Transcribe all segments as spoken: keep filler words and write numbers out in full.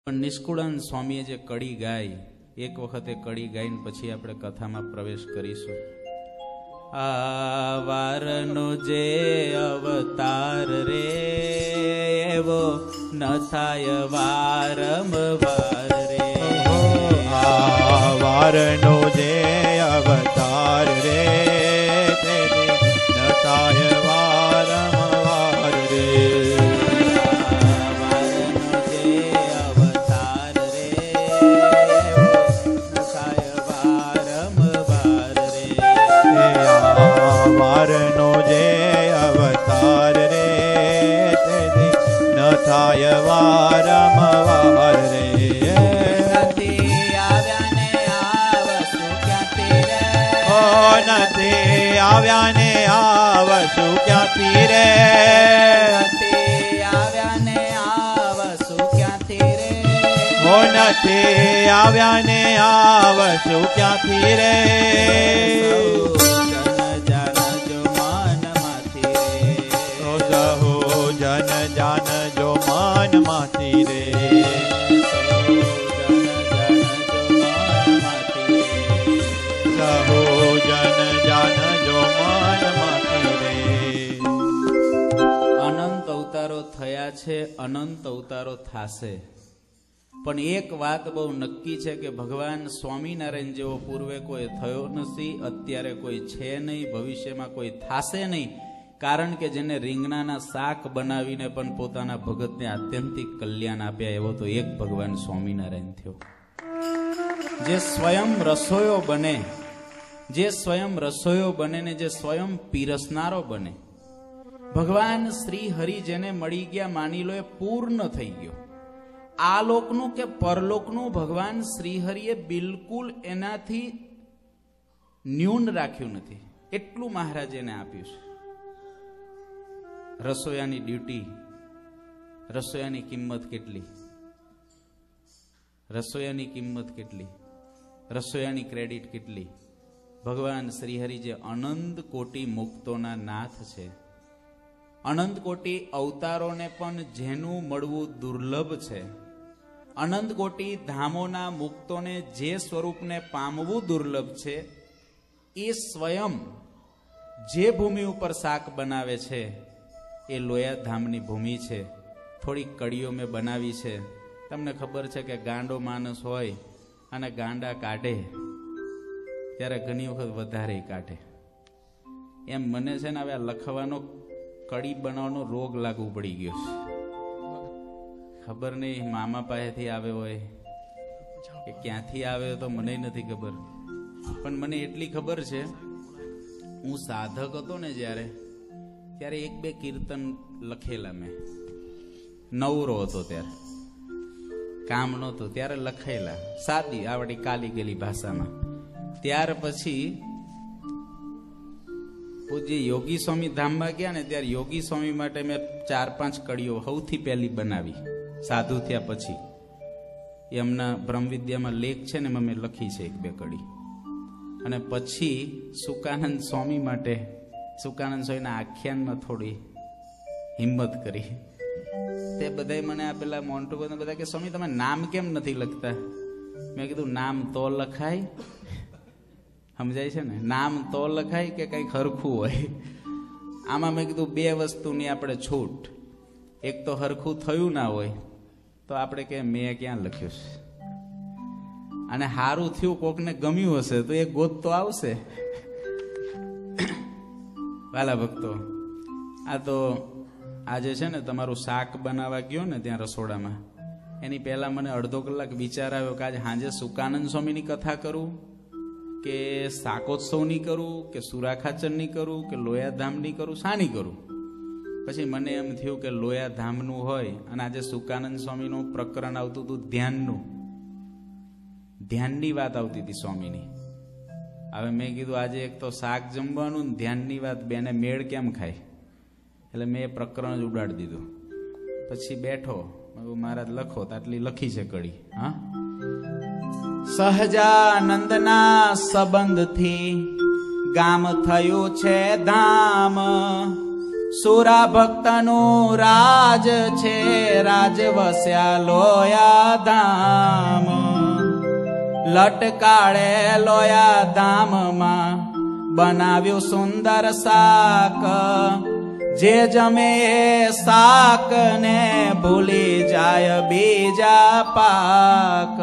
પણ નિષ્કુળાનંદ સ્વામીએ જે કડી ગાઈ, એક વખત એ કડી ગાઈને પછી આપણે કથામાં પ્રવેશ કરીશું. આ વારનો જે અવતાર રે એવો ન થાય વારંવાર રે. આ વારનો જે અવતાર રે ન થાય વારંવાર રે. વારનો જે અવતાર રે ન થાય વારંવાર રે. નથી આવ્યા ને આવશું ક્યાંથી રે. ઓ નથી આવ્યા ને આવશું ક્યાંથી રે. નથી આવ્યા ને આવશું ક્યાંથી રે. ઓ નથી આવ્યા ને આવશું ક્યાંથી રે. જન જાન જો મન માંથી રે. સહો જન જાન જો મન માંથી રે. અનંત અવતારો થયા છે, અનંત અવતારો થાશે, પણ એક વાત બહુ નક્કી છે કે ભગવાન સ્વામિનારાયણ જેવો પૂર્વે કોઈ થયો નથી, અત્યારે કોઈ છે નહીં, ભવિષ્યમાં કોઈ થાશે નહીં. કારણ કે જેને રીંગણાના શાક બનાવીને પણ પોતાના ભગતને આત્યંતિક કલ્યાણ આપ્યા એવો તો એક ભગવાન સ્વામિનારાયણ થયો. જે સ્વયં રસોયો બને, જે સ્વયં રસોયો બને ને જે સ્વયં પીરસનારો બને. ભગવાન શ્રી હરિ જેને મળી ગયા માની લો એ પૂર્ણ થઈ ગયો. આ લોકનું કે પરલોકનું ભગવાન શ્રી હરિએ બિલકુલ એનાથી ન્યૂન રાખ્યું નથી. એટલું મહારાજ એને આપ્યું છે. રસોયાની ડ્યુટી, રસોયાની કિંમત કેટલી, રસોયાની કિંમત કેટલી, રસોયાની ક્રેડિટ કેટલી. ભગવાન શ્રીહરિ જે અનંત કોટી મુક્તોના નાથ છે, અનંત કોટી અવતારોને પણ જેનું મળવું દુર્લભ છે, અનંત કોટી ધામોના મુક્તોને જે સ્વરૂપને પામવું દુર્લભ છે, એ સ્વયં જે ભૂમિ ઉપર શાક બનાવે છે એ લોયા ધામની ભૂમિ છે. થોડીક કડીઓ મેં બનાવી છે. તમને ખબર છે કે ગાંડો માણસ હોય અને ગાંડા કાઢે ત્યારે ઘણી વખત વધારે કાઢે. એમ મને છે ને હવે આ લખવાનો કડી બનાવવાનો રોગ લાગુ પડી ગયો છે. ખબર નહીં મામા પાસેથી આવ્યો હોય કે ક્યાંથી આવ્યો તો મને નથી ખબર, પણ મને એટલી ખબર છે હું સાધક હતો ને જ્યારે, ત્યારે એક બે કીર્તન લખેલા મેં. નવરો હતો ત્યારે, કામ નહોતું ત્યારે લખેલા, સાદી આવડી કાલી ગયેલી ભાષામાં. ત્યાર પછી પૂજ્ય યોગી સ્વામી ધામમાં ગયા ને ત્યારે યોગી સ્વામી માટે મેં ચાર પાંચ કડીઓ સૌથી પહેલી બનાવી સાધુ થયા પછી. એમના બ્રહ્મવિદ્યામાં લેખ છે ને એમાં મેં લખી છે એક બે કડી. અને પછી સુકાનંદ સ્વામી માટે સુકાનંદ સ્વામીના આખ્યાનમાં થોડી હિંમત કરી. તે બધાય મને આ પેલા મોન્ટુ બધા કે સ્વામી તમે નામ કેમ નથી લખતા? મેં કીધું નામ તો લખાય, સમજાય છે ને, નામ તો લખાય કે કંઈક હરખું હોય. આમાં મેં કીધું બે વસ્તુની આપણે છૂટ. એક તો હરખું થયું ના હોય તો આપણે કે મેં ક્યાં લખ્યું છે, અને સારું થયું કોકને ગમ્યું હશે તો એ ગોત તો આવશે. વાલા ભક્તો, આ તો આજે છે ને તમારું શાક બનાવવા ગયો ને ત્યાં રસોડામાં, એની પહેલા મને અડધો કલાક વિચાર આવ્યો કે આજે સાંજે સુકાનંદ સ્વામીની કથા કરું કે શાકોત્સવની કરું કે સુરાખાચરની કરું કે લોયાધામની કરું, શાની કરું. પછી મને એમ થયું કે લોયાધામનું હોય અને આજે સુકાનંદ સ્વામીનું પ્રકરણ આવતું હતું ધ્યાનનું, ધ્યાનની વાત આવતી હતી સ્વામીની. હવે મેં કીધું આજે એક તો શાક જમવાનું ને ધ્યાનની વાત બેને મેળ કેમ ખાય, એટલે મેં એ પ્રકરણ જ ઉડાડી દીધું. પછી બેઠો મહારાજ લખો તો આટલી લખી છે કડી. હા, સહજાનંદના સંબંધથી ગામ થયું છે ધામ, સુરા ભક્તનું રાજ છે, રાજ વસ્યા લોયા ધામ. લટકાળે લોયા ધામમાં બનાવ્યું સુંદર શાક. જે જમે એ શાક ને ભૂલી જાય બીજા પાક.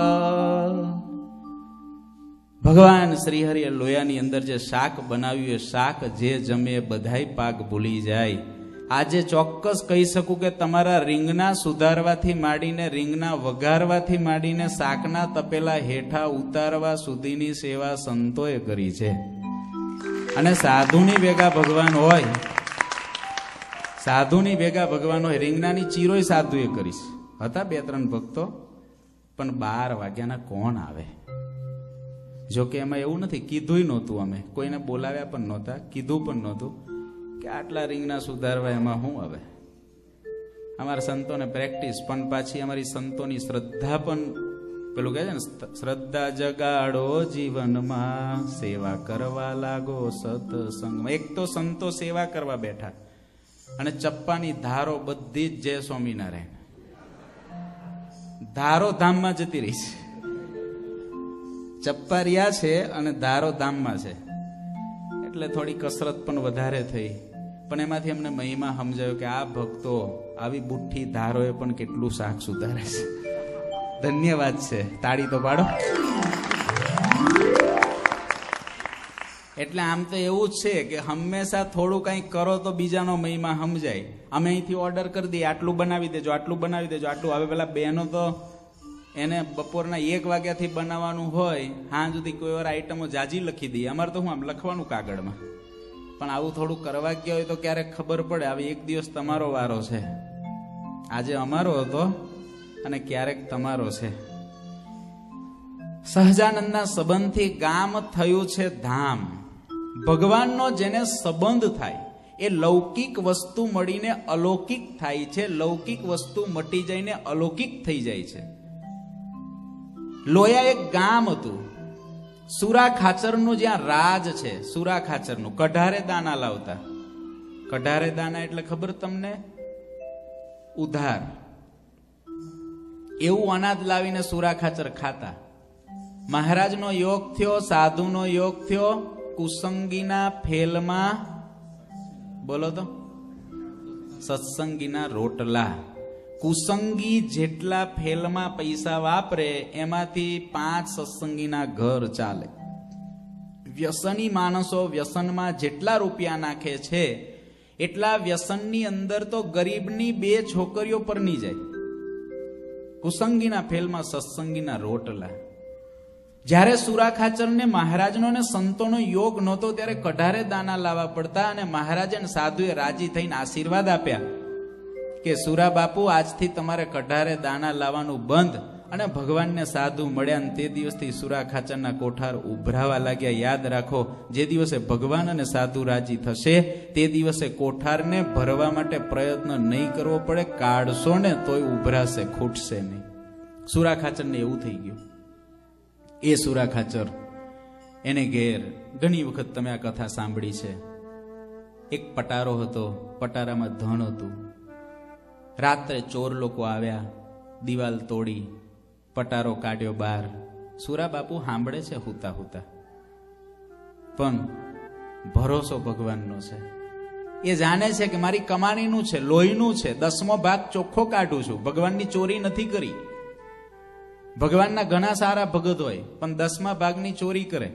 ભગવાન શ્રી હરિએ લોયાની અંદર જે શાક બનાવ્યું એ શાક જે જમે બધાય પાક ભૂલી જાય. આજે ચોક્કસ કહી શકું કે તમારા રીંગણા સુધારવાથી માંડીને રીંગણા વઘારવાથી માંડીને શાકના તપેલા હેઠા ઉતારવા સુધીની સેવા સંતોએ કરી છે. અને સાધુની ભેગા ભગવાન હોય, સાધુની ભેગા ભગવાન હોય. રીંગણાની ચીરોય સાધુએ કરીશ. હતા બે ત્રણ ભક્તો, પણ બાર વાગ્યાના કોણ આવે? જોકે એમાં એવું નથી, કીધું નહોતું, અમે કોઈને બોલાવ્યા પણ નહોતા, કીધું પણ નહોતું કે આટલા રીંગણા સુધારવા એમાં શું આવે. અમારા સંતોને પ્રેક્ટિસ, પણ પાછી અમારી સંતોની શ્રદ્ધા પણ પેલું કહે છે ને, શ્રદ્ધા જગાડો જીવનમાં, સેવા કરવા લાગો સત્સંગમાં. એક તો સંતો સેવા કરવા બેઠા અને ચપ્પાની ધારો બધી જ જય સ્વામિનારાયણ, ધારો ધામમાં જતી રહી છે. ચપ્પા રહ્યા છે અને ધારો ધામમાં છે, એટલે થોડી કસરત પણ વધારે થઈ. પણ એમાંથી અમને મહિમા સમજાયો કે આ ભક્તો આવી બુઠ્ઠી ધારોએ પણ કેટલું શાક સુધારે છે. ધન્યવાદ છે, તાળી તો પાડો. એટલે આમ તો એવું જ છે કે હંમેશા થોડું કંઈક કરો તો બીજાનો મહિમા સમજાય. અમે અહીંથી ઓર્ડર કરી દઈએ, આટલું બનાવી દેજો, આટલું બનાવી દેજો, આટલું. હવે પેલા બહેનો તો એને બપોરના એક વાગ્યાથી બનાવવાનું હોય, હાં સુધી કોઈ વાર આઈટમો જાજી લખી દઈએ. અમારે તો હું આમ લખવાનું કાગળમાં, પણ આવું થોડું કરવા ગયા હોય તો ક્યારેક ખબર પડે. આવી એક દિવસ તમારો વારો છે, આજે અમારો હતો અને ક્યારેક તમારો છે. સહજાનંદના સંબંધથી ગામ થયું છે ધામ. ભગવાનનો જેને સંબંધ થાય એ લૌકિક વસ્તુ મળીને અલૌકિક થાય છે, લૌકિક વસ્તુ મટી જઈને અલૌકિક થઈ જાય છે. લોયા એક ગામ હતું, સુરા ખાચરનું જ્યાં રાજ છે. સુરા ખાચરનું કઢારે દાના લાવતા. કઢારે દાના એટલે ખબર તમને? ઉધાર. એવું અનાજ લાવીને સુરા ખાચર ખાતા. મહારાજનો યોગ થયો, સાધુનો યોગ થયો, કુસંગીના ફેલમાં, બોલો તો, સત્સંગીના રોટલા. કુસંગી જેટલા ફેલમાં પૈસા વાપરે એમાંથી પાંચ સત્સંગીના ઘર ચાલે. વ્યસની માણસો વ્યસનમાં જેટલા રૂપિયા નાખે છે એટલા વ્યસનની અંદર તો ગરીબની બે છોકરીઓ પરણી જાય. કુસંગીના ફેલમાં સત્સંગીના રોટલા. જ્યારે સુરા ખાચરને મહારાજનો ને સંતોનો યોગ નહોતો ત્યારે કઢારે દાના લાવવા પડતા, અને મહારાજે સાધુએ રાજી થઈને આશીર્વાદ આપ્યા કે સુરા બાપુ, આજથી તમારે કઢારે દાના લાવવાનું બંધ. અને ભગવાનને સાધુ મળ્યા ને તે દિવસથી સુરા ખાચરના કોઠાર ઉભરાવા લાગ્યા. યાદ રાખો, જે દિવસે ભગવાન અને સાધુ રાજી થશે તે દિવસે કોઠારને ભરવા માટે પ્રયત્ન નહીં કરવો પડે. કાઢશો ને તોય ઉભરાશે, ખૂટશે નહીં. સુરા ખાચરને એવું થઈ ગયું. એ સુરા ખાચર, એને ઘેર ઘણી વખત તમે આ કથા સાંભળી છે. એક પટારો હતો, પટારામાં ધન હતું. રાત્રે ચોર લોકો આવ્યા, દિવાલ તોડી પટારો કાઢ્યો બહાર. સુરા બાપુ સાંભળે છે હુતા હુતા, પણ ભરોસો ભગવાનનો છે. એ જાણે છે કે મારી કમાણીનું છે, લોહીનું છે, દસમો ભાગ ચોખ્ખો કાઢું છું. ભગવાનની ચોરી નથી કરી. ભગવાનના ઘણા સારા ભગત હોય પણ દસમા ભાગની ચોરી કરે.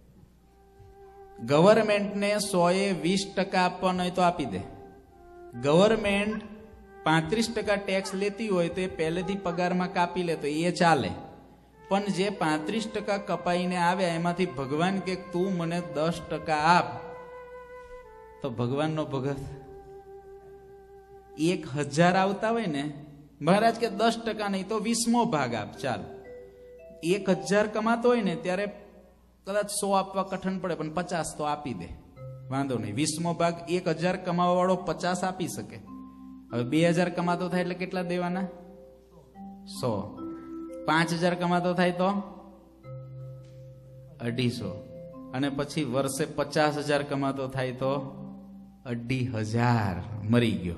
ગવર્મેન્ટને સોએ વીસ ટકા આપવાનો હોય તો આપી દે. ગવર્મેન્ટ પાંત્રીસ ટકા ટેક્સ લેતી હોય તો એ પહેલેથી પગારમાં કાપી લે તો એ ચાલે. પણ જે પાંત્રીસ ટકા કપાઈને આવ્યા એમાંથી ભગવાન કે તું મને દસ ટકા આપ, તો ભગવાનનો ભગત એક હજાર આવતા હોય ને, મહારાજ કે દસ ટકા નહીં તો વીસમો ભાગ આપ, ચાલ. એક હજાર કમાતો હોય ને ત્યારે કદાચ સો આપવા કઠણ પડે, પણ પચાસ તો આપી દે, વાંધો નહીં. વીસમો ભાગ એક હજાર કમાવા વાળો પચાસ આપી શકે. હવે બે હજાર કમાતો થાય એટલે કેટલા દેવાના? સો. પાંચ હજાર કમાતો થાય તો અઢીસો. અને પછી વર્ષે પચાસ હજાર કમાતો થાય તો અઢી હજાર મરી ગયો.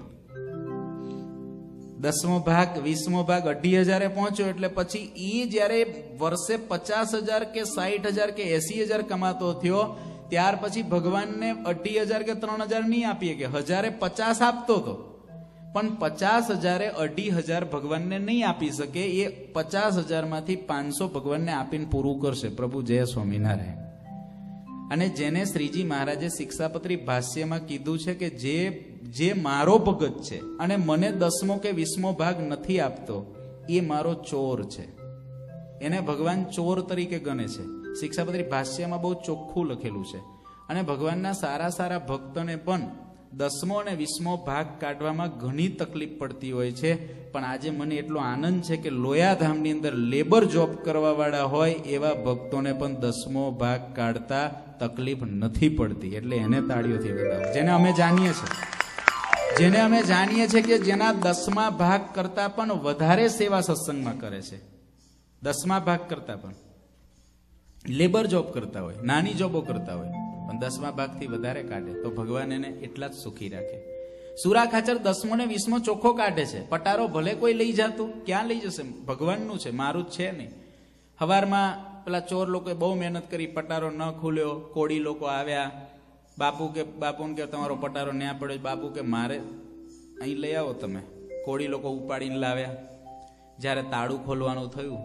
દસમો ભાગ વીસમો ભાગ અઢી હજારે પહોંચ્યો એટલે પછી ઈ જયારે વર્ષે પચાસ હજાર કે સાઠ હજાર કે એસી હજાર કમાતો થયો ત્યાર પછી ભગવાનને અઢી હજાર કે ત્રણ હજાર નહીં આપીએ કે હજારે પચાસ આપતો હતો, પણ પચાસ હજારે અઢી હજાર ભગવાનને નહીં આપી શકે. એ પચાસ હજાર માંથી પાંચસો ભગવાનને આપીને પૂરું કરશે. પ્રભુ જય સ્વામિનારાયણ. અને જેને શ્રીજી મહારાજે શિક્ષાપત્રી ભાષ્યમાં કીધું છે કે જે જે મારો ભગત છે અને મને દસમો કે વીસમો ભાગ નથી આપતો એ મારો ચોર છે, એને ભગવાન ચોર તરીકે ગણે છે. શિક્ષાપત્રી ભાષ્યમાં બહુ ચોખ્ખું લખેલું છે. અને ભગવાનના સારા સારા ભક્તોને પણ દસમો અને વીસમો ભાગ કાઢવામાં ઘણી તકલીફ પડતી હોય છે. પણ આજે મને એટલો આનંદ છે કે લોયાધામની અંદર લેબર જોબ કરવા વાળા હોય એવા ભક્તોને પણ દસમો ભાગ કાઢતા તકલીફ નથી પડતી. એટલે એને તાળીઓથી વધાવો. જેને અમે જાણીએ છીએ જેને અમે જાણીએ છીએ કે જેના દસમા ભાગ કરતા પણ વધારે સેવા સત્સંગમાં કરે છે, દસમા ભાગ કરતા પણ લેબર જોબ કરતા હોય, નાની જોબો કરતા હોય, પણ દસમા ભાગથી વધારે કાઢે તો ભગવાન એને એટલા જ સુખી રાખે. સુરા ખાચર દસમો ને વીસમો ચોખ્ખો કાઢે છે. પટારો ભલે કોઈ લઈ જતું, ક્યાં લઈ જશે? ભગવાનનું છે, મારું જ છે નહીં. હવારમાં પેલા ચોર લોકોએ બહુ મહેનત કરી, પટારો ન ખુલ્યો, કોળી લોકો આવ્યા, બાપુ કે બાપુને કે તમારો પટારો ન્યા પડ્યો. બાપુ કે મારે અહીં લઈ આવો તમે. કોળી લોકો ઉપાડીને લાવ્યા. જ્યારે તાળું ખોલવાનું થયું,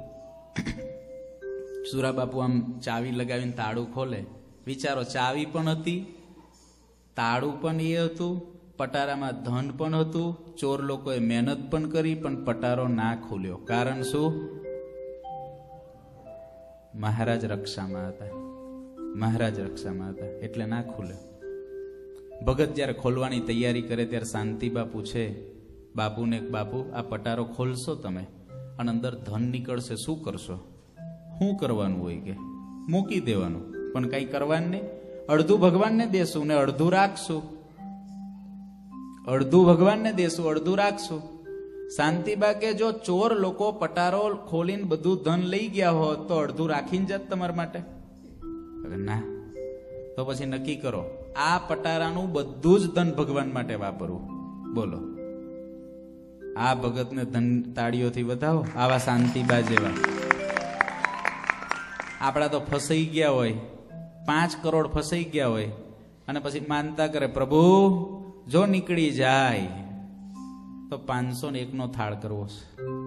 સુરા બાપુ આમ ચાવી લગાવીને તાળું ખોલે. વિચારો, ચાવી પણ હતી, તાળું પણ એ હતું, પટારામાં ધન પણ હતું. ચોર લોકોએ મહેનત પણ કરી પણ પટારો ના ખોલ્યો. કારણ શું? મહારાજ રક્ષામાં હતા, મહારાજ રક્ષામાં હતા એટલે ના ખુલ્યો. ભગત જયારે ખોલવાની તૈયારી કરે ત્યારે શાંતિબા પૂછે બાપુને, બાપુ આ પટારો ખોલશો તમે અને અંદર ધન નીકળશે, શું કરશો? શું કરવાનું હોય કે મૂકી દેવાનું, પણ કઈ કરવાનું નહીં. અડધું ભગવાનને દેશું ને અડધું રાખશું, અડધું ભગવાનને દેશું અડધું રાખશું. શાંતિબા કે જો ચોર લોકો પટારો ખોલીને બધું ધન લઈ ગયા હોત તો અડધું રાખીને જાત તમારા માટે? ના. તો પછી નક્કી કરો, આ પટારાનું બધું જ ધન ભગવાન માટે વાપરવું. બોલો, આ ભગતને ધન તાળીઓથી વધાવો. આવા શાંતિબા જેવા આપડા તો ફસાઈ ગયા હોય, પાંચ કરોડ ફસાઈ ગયા હોય અને પછી માનતા કરે પ્રભુ જો નીકળી જાય તો પાંચસો ને એક નો થાળ કરવો છે.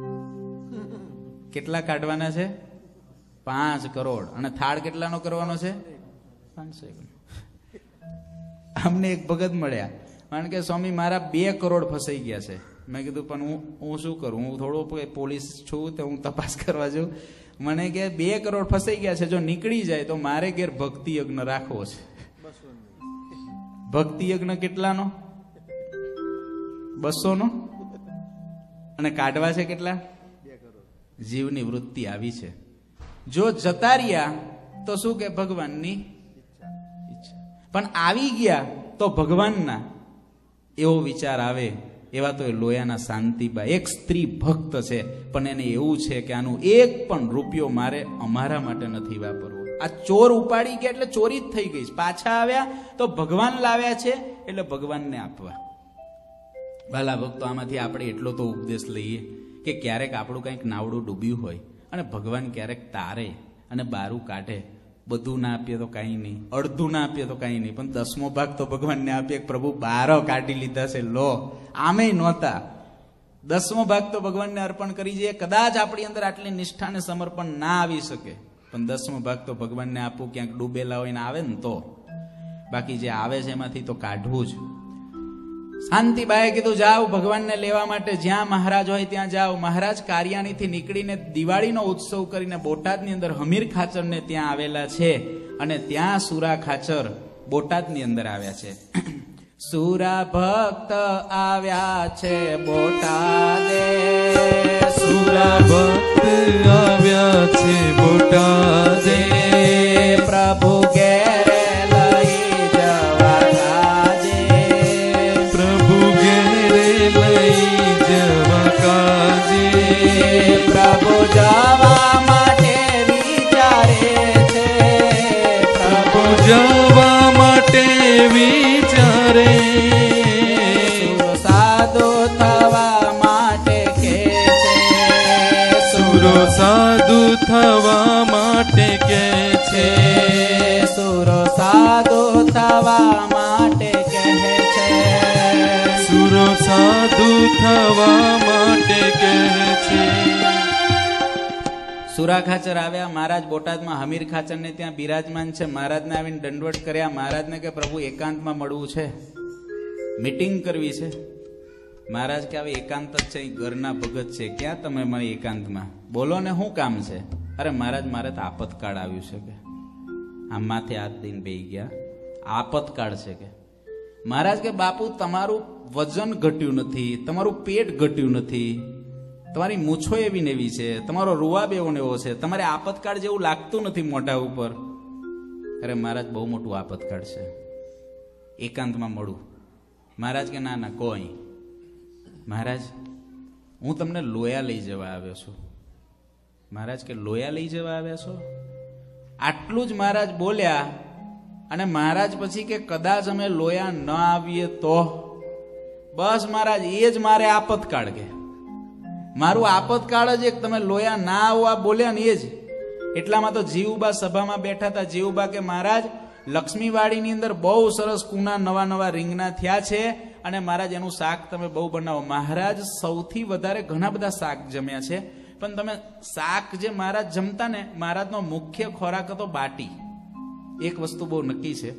કેટલા કાઢવાના છે? પાંચ કરોડ. અને થાળ કેટલાનો કરવાનો છે? પાંચસો એક નો. અમને એક ભગત મળ્યા, કારણ કે સ્વામી મારા બે કરોડ ફસાઈ ગયા છે. મેં કીધું પણ હું હું શું કરું, હું થોડો પોલીસ છું તો હું તપાસ કરવા જાઉં. મને કે બે કરોડ ફસાઈ ગયા છે, જો નીકળી જાય તો મારે ઘેર ભક્તિ યજ્ઞ રાખવો છે. ભક્તિ યજ્ઞ કેટલાનો? બસો નો. અને કાઢવા છે કેટલા? જીવની વૃત્તિ આવી છે. જો જતા રહ્યા તો શું કે ભગવાનની ઈચ્છા, પણ આવી ગયા તો ભગવાનના એવો વિચાર આવે. એવા તો એ લોયાના શાંતિબા એક સ્ત્રી ભક્ત છે, પણ એને એવું છે કે આનું એક પણ રૂપિયો મારે અમારા માટે નથી વાપરવો. આ ચોર ઉપાડી ગયા એટલે ચોરી જ થઈ ગઈ. પાછા આવ્યા તો ભગવાન લાવ્યા છે એટલે ભગવાનને આપવા. ભલા ભક્તો, આમાંથી આપણે એટલો તો ઉપદેશ લઈએ કે ક્યારેક આપણું કંઈક નાવડું ડૂબ્યું હોય અને ભગવાન ક્યારેક તારે અને બારું કાઢે. બધું ના આપીએ તો કઈ નહીં, અડધું ના આપીએ તો કઈ નહીં, પણ દસમો ભાગ તો ભગવાનને આપીએ. પ્રભુ બારો કાઢી લીધા છે, લો આમે નહોતા. દસમો ભાગ તો ભગવાનને અર્પણ કરી જઈએ. કદાચ આપણી અંદર આટલી નિષ્ઠા ને સમર્પણ ના આવી શકે, પણ દસમો ભાગ તો ભગવાનને આપવું. ક્યાંક ડૂબેલા હોય ને આવે ને તો, બાકી જે આવે છે એમાંથી તો કાઢવું જ. શાંતિબાએ કીધું જાઓ ભગવાનને લેવા માટે, જ્યાં મહારાજ હોય ત્યાં જાઓ. મહારાજ કારિયાણીથી નીકળીને દિવાળીનો ઉત્સવ કરીને બોટાદની અંદર હમીર ખાચરને ત્યાં આવેલા છે, અને ત્યાં સુરા ખાચર બોટાદની અંદર આવ્યા છે. સુરા ભક્ત આવ્યા છે બોટાદે, સુરા ભક્ત આવ્યા છે બોટાદે, પ્રભુ ઘેરે લઈ જવા કાજે, પ્રભુ ઘેરે લઈ જવા કાજે, પ્રભુ જવા માટે વિચારે છે, પ્રભુ જવા માટે વિચારે સાધુ થવા માટે કે છે, સુરો સાધુ થવા માટે કહે છે, સુરો સાધુ થવા માટે કે છે. સુરા ખાચર આવ્યા. મહારાજ બોટાદમાં હમીર ખાચર ને ત્યાં બિરાજમાન છે. મહારાજને આવીને દંડવટ કર્યા. મહારાજને કે પ્રભુ એકાંતમાં મળવું છે, મીટિંગ કરવી છે. મહારાજ કે આવી એકાંત જ છે, ઘરના ભગત છે, ક્યાં તમે મળી એકાંતમાં, બોલો ને શું કામ છે? અરે મહારાજ મારે તો આપતકાળ આવ્યું છે કે આમ માથે હાથ દઈને બેહી ગયા. આપતકાળ છે કે. મહારાજ કે બાપુ તમારું વજન ઘટ્યું નથી, તમારું પેટ ઘટ્યું નથી, તમારી મૂછો એવી ને એવી છે, તમારો રૂવાબ એવો ને એવો છે, તમારે આપતકાળ જેવું લાગતું નથી મોઢા ઉપર. અરે મહારાજ બહુ મોટું આપતકાળ છે, એકાંતમાં મળું. મહારાજ કે ના ના કોઈ. મહારાજ હું તમને લોયા લઈ જવા આવ્યો છું. મહારાજ કે લોયા લઈ જવા આવ્યા છો? આટલું જ મહારાજ બોલ્યા અને મહારાજ પછી કે કદાચ અમે લોયા ન આવીએ તો? બસ મહારાજ એ જ મારે આપતકાળ કે મારું આપતકાળ જ એક તમે લોયા ના આવવા બોલ્યા ને એ જ. એટલામાં તો જીવુબા સભામાં બેઠા હતા. જીવુબા કે મહારાજ લક્ષ્મીવાડીની અંદર બહુ સરસ કુના નવા નવા રીંગણા થયા છે અને મહારાજ એનું શાક તમે બહુ બનાવો. મહારાજ સૌથી વધારે ઘણા બધા શાક જમ્યા છે, પણ તમે શાક જે મહારાજ જમતા ને, મહારાજનો મુખ્ય ખોરાક હતો બાટી. એક વસ્તુ બહુ નક્કી છે,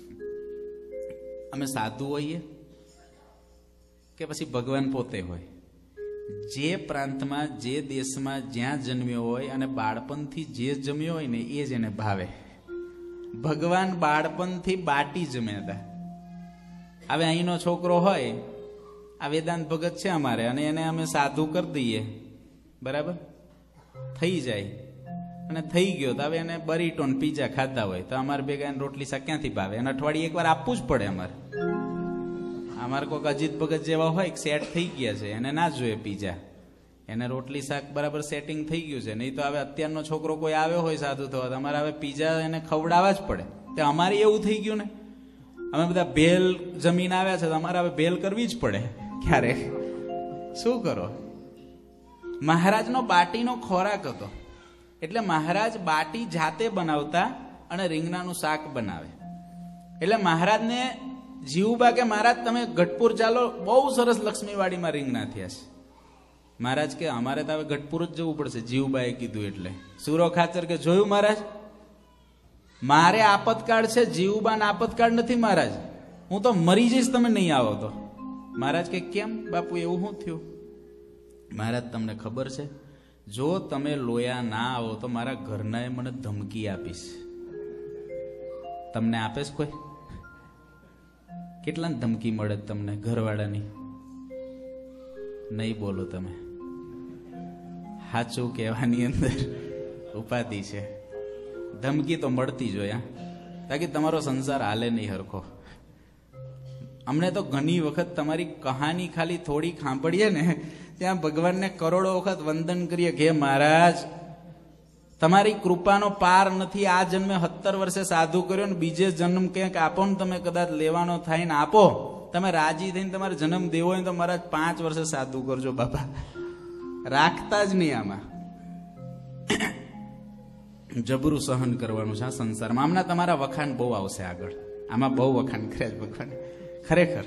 અમે સાધુ હોઈએ કે પછી ભગવાન પોતે હોય, જે પ્રાંતમાં જે દેશમાં જ્યાં જન્મ્યો હોય અને બાળપણથી જે જમ્યો હોય ને એ જ એને ભાવે. ભગવાન બાળપણથી બાટી જમ્યા હતા. હવે અહીંનો છોકરો હોય, આ વેદાંત ભગત છે અમારે, અને એને અમે સાધુ કરી દઈએ, બરાબર થઈ જાય અને થઈ ગયો તો હવે એને બરીટો ને પીઝા ખાતા હોય તો અમારે ભેગા એને રોટલી શાક ક્યાંથી ભાવે? એને અઠવાડિયે એકવાર આપવું જ પડે. અમારે અમારે કોઈક અજીત ભગત જેવા હોય સેટ થઈ ગયા છે, એને ના જોઈએ પીઝા, એને રોટલી શાક બરાબર સેટિંગ થઈ ગયું છે. નહીં તો હવે અત્યારનો છોકરો કોઈ આવ્યો હોય સાધુ થવા તો અમારે હવે પીઝા એને ખવડાવવા જ પડે. તો અમારે એવું થઈ ગયું ને, અમે બધા ભેલ જમીન આવ્યા છે તો અમારે હવે ભેલ કરવી જ પડે ક્યારેક. શું કરો? મહારાજનો બાટીનો ખોરાક હતો એટલે મહારાજ બાટી જાતે બનાવતા અને રીંગણાનું શાક બનાવે. એટલે મહારાજને જીવુબા કે મહારાજ તમે ગઢપુર ચાલો, બહુ સરસ લક્ષ્મીવાડીમાં રીંગણા થયા છે. મહારાજ કે અમારે તો હવે ગઢપુર જ જવું પડશે. જીવુબાએ કીધું એટલે સુરો ખાચર કે જોયું મહારાજ, મારે આપતકાળ છે, જીવુબાને આપતકાળ નથી મહારાજ, હું તો મરી જઈશ તમે નહીં આવો તો. મહારાજ કે કેમ બાપુ એવું શું થયું? મહારાજ તમને ખબર છે, જો તમે લોયા ના આવો તો મારા ઘરનાએ મને ધમકી આપીશ. તમને આપે છે કોઈ? કેટલાની ધમકી મળે તમને ઘરવાળાની? નહીં બોલો તમે, સાચું કહેવાની અંદર ઉપાધિ છે. ધમકી તો મળતી જ હોય, તાકી તમારો સંસાર હાલે નહીં હરખો. અમને તો ઘણી વખત તમારી કહાની ખાલી થોડી સાંભળીએ ને ત્યાં ભગવાનને કરોડો વખત વંદન કરીએ કે મહારાજ તમારી કૃપાનો પાર નથી. આ જન્મે સત્તર વર્ષે સાધુ કર્યો ને બીજે જન્મ ક્યાંક આપો ને તમે કદાચ લેવાનો થાય ને આપો, તમે રાજી થઈને તમારે જન્મ દેવો હોય તો મહારાજ પાંચ વર્ષે સાધુ કરજો બાપા. રાખતા જ નહીં આમાં, જબરું સહન કરવાનું છે આ સંસારમાં. આમના તમારા વખાણ બહુ આવશે આગળ, આમાં બહુ વખાણ કર્યા ભગવાન ખરેખર.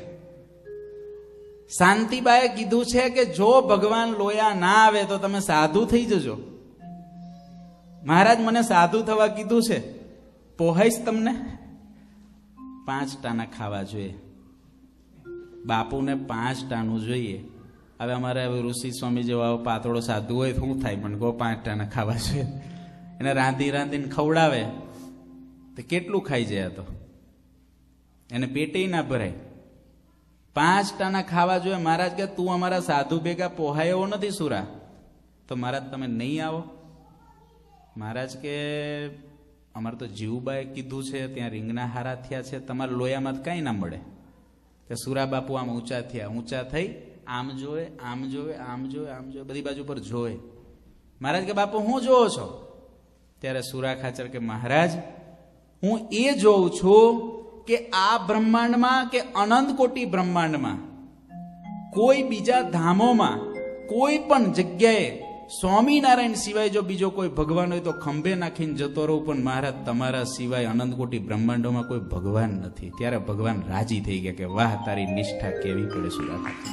શાંતિબાએ કીધું છે કે જો ભગવાન લોયા ના આવે તો તમે સાધુ થઈ જજો. મહારાજ મને સાધુ થવા કીધું છે, પોહાઈશ તમને? પાંચ ટાણા ખાવા જોઈએ બાપુને, પાંચ ટાણું જોઈએ. હવે અમારે હવે ઋષિ સ્વામી જેવો આવો પાતળો સાધુ હોય શું થાય? મને કહો પાંચ ટાણા ખાવા જોઈએ. એને રાંધી રાંધીને ખવડાવે તો કેટલું ખાઈ જાય? તો એને પેટે ના ભરાય. પાંચ ટાણા ખાવા જોઈએ. મહારાજ કે તું અમારા સાધુ ભેગા પોહાય એવો નથી સુરા, તો મહારાજ તમે નહીં આવો? મહારાજ કે અમારે તો જીવુબાએ કીધું છે ત્યાં રીંગણા હારા થયા છે, તમારા લોયામાં કઈ ના મળે. કે સુરા બાપુ આમ ઊંચા થયા, ઊંચા થઈ આમ જોવે આમ જોવે આમ જોવે આમ જોવે બધી બાજુ પર જોવે. મહારાજ કે બાપુ હું જોવો છો? ત્યારે સુરા ખાચર કે મહારાજ હું એ જોઉં છું કે આ બ્રહ્માંડમાં કે અનંત કોટી બ્રહ્માંડમાં કોઈ બીજા ધામોમાં કોઈ પણ જગ્યાએ સ્વામિનારાયણ સિવાય જો બીજો કોઈ ભગવાન હોય તો ખંભે નાખીને જતો રહું, પણ મહારાજ તમારા સિવાય અનંત કોટી બ્રહ્માંડોમાં કોઈ ભગવાન નથી. ત્યારે ભગવાન રાજી થઈ ગયા કે વાહ, તારી નિષ્ઠા કેવી પડે સુરાભાઈ.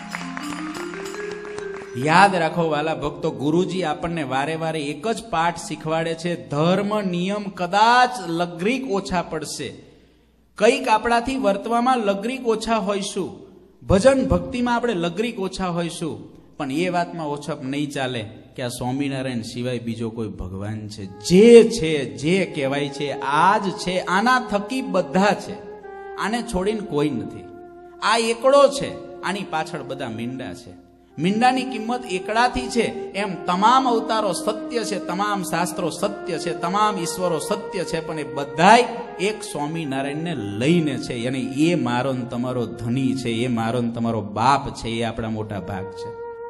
યાદ રાખો વાલા ભક્તો, ગુરુજી આપણને વારે વારે એક જ પાઠ શીખવાડે છે. ધર્મ નિયમ કદાચ લગ્રીક ઓછા પડશે, કંઈક આપણાથી વર્તવામાં લગ્રીક ઓછા હોઈશું, ભજન ભક્તિમાં આપણે લગ્રીક ઓછા હોઈશું, પણ એ વાતમાં ઓછપ નહીં ચાલે કે આ સ્વામિનારાયણ સિવાય બીજો કોઈ ભગવાન છે. જે છે, જે કહેવાય છે, આજ છે, આના થકી બધા છે, આને છોડીને કોઈ નથી. આ એકડો છે, આની પાછળ બધા મીંડા છે. મીંડાની કિંમત એકડાથી છે. એમ તમામ અવતારો સત્ય છે, તમામ શાસ્ત્રો સત્ય છે, તમામ ઈશ્વરો સત્ય છે, પણ એ બધાય એક સ્વામિનારાયણને લઈને છે. અને એ મારો ને તમારો ધણી છે, એ મારો ને તમારો બાપ છે, એ આપણા મોટા ભાગ છે.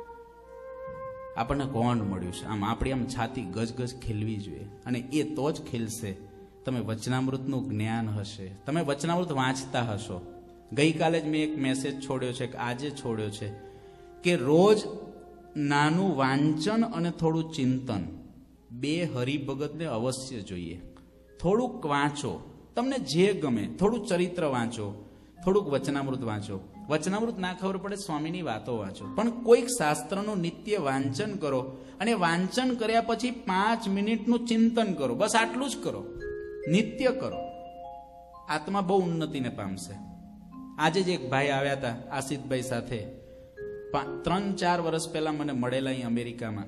આપણને કોણ મળ્યું છે? આમ આપણી આમ છાતી ગજગજ ખીલવી જોઈએ, અને એ તો જ ખીલશે તમે વચનામૃતનું જ્ઞાન હશે, તમે વચનામૃત વાંચતા હશો. ગઈકાલે જ મેં એક મેસેજ છોડ્યો છે, કે આજે છોડ્યો છે, કે રોજ નાનું વાંચન અને થોડું ચિંતન બે હરિભગતને અવશ્ય જોઈએ. થોડુંક વાંચો, તમને જે ગમે, થોડું ચરિત્ર વાંચો, થોડુંક વચનામૃત વાંચો. વચનામૃત ના ખબર પડે, સ્વામીની વાતો વાંચો, પણ કોઈક શાસ્ત્રનું નિત્ય વાંચન કરો, અને વાંચન કર્યા પછી પાંચ મિનિટનું ચિંતન કરો. બસ આટલું જ કરો, નિત્ય કરો. આત્મા બહુ ઉન્નતિને પામશે. આજે જ એક ભાઈ આવ્યા હતા આશિતભાઈ સાથે, ત્રણ ચાર વર્ષ પહેલા મને મળેલા અહીં અમેરિકામાં.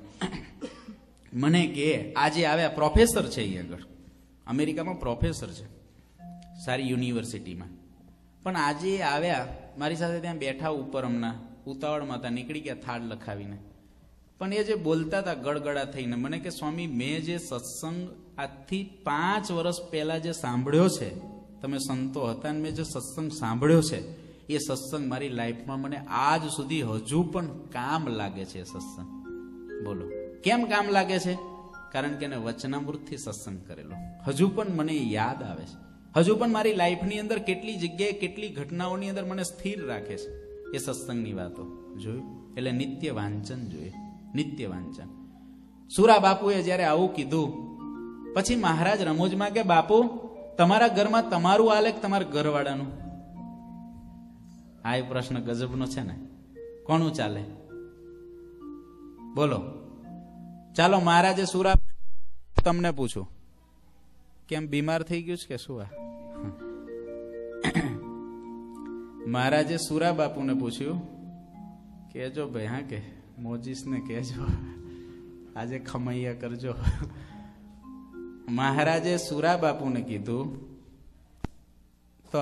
મને કે આજે આવ્યા, પ્રોફેસર છે અહીં આગળ અમેરિકામાં, પ્રોફેસર છે સારી યુનિવર્સિટીમાં, પણ આજે આવ્યા મારી સાથે ત્યાં બેઠા ઉપર, હમણાં ઉતાવળમાં હતા, નીકળી ગયા થાળ લખાવીને. પણ એ જે બોલતા હતા ગળગળા થઈને, મને કે સ્વામી, મેં જે સત્સંગ આજથી પાંચ વર્ષ પહેલા જે સાંભળ્યો છે, તમે સંતો હતા ને મેં જે સત્સંગ સાંભળ્યો છે, એ સત્સંગ મારી લાઈફમાં મને આજ સુધી હજુ પણ કામ લાગે છે. સત્સંગ બોલો કેમ કામ લાગે છે? કારણ કે એને વચનામૃતથી સત્સંગ કરેલો હજુ પણ મને યાદ આવે છે. હજુ પણ મારી લાઈફની અંદર કેટલી જગ્યાએ કેટલી ઘટનાઓની અંદર મને સ્થિર રાખે છે એ સત્સંગની વાતો. જોયું? એટલે નિત્ય વાંચન જોઈએ, નિત્ય વાંચન. સુરા બાપુએ જયારે આવું કીધું, પછી મહારાજ રમૂજમાં કે બાપુ, તમારા ઘરમાં તમારું હાલે કે તમારા ઘરવાળાનું? આ પ્રશ્ન ગજબનો છે ને. કોનું ચાલે બોલો? ચાલો મહારાજે સુરા, તમને પૂછું, કેમ બીમાર થઈ ગયું છે કે શું? આ મહારાજે સુરા બાપુને પૂછ્યું, કેજો ભાઈ, હા કે મોજીસને કહેજો આજે ખમૈયા કરજો. મહારાજે સુરા બાપુને કીધું તો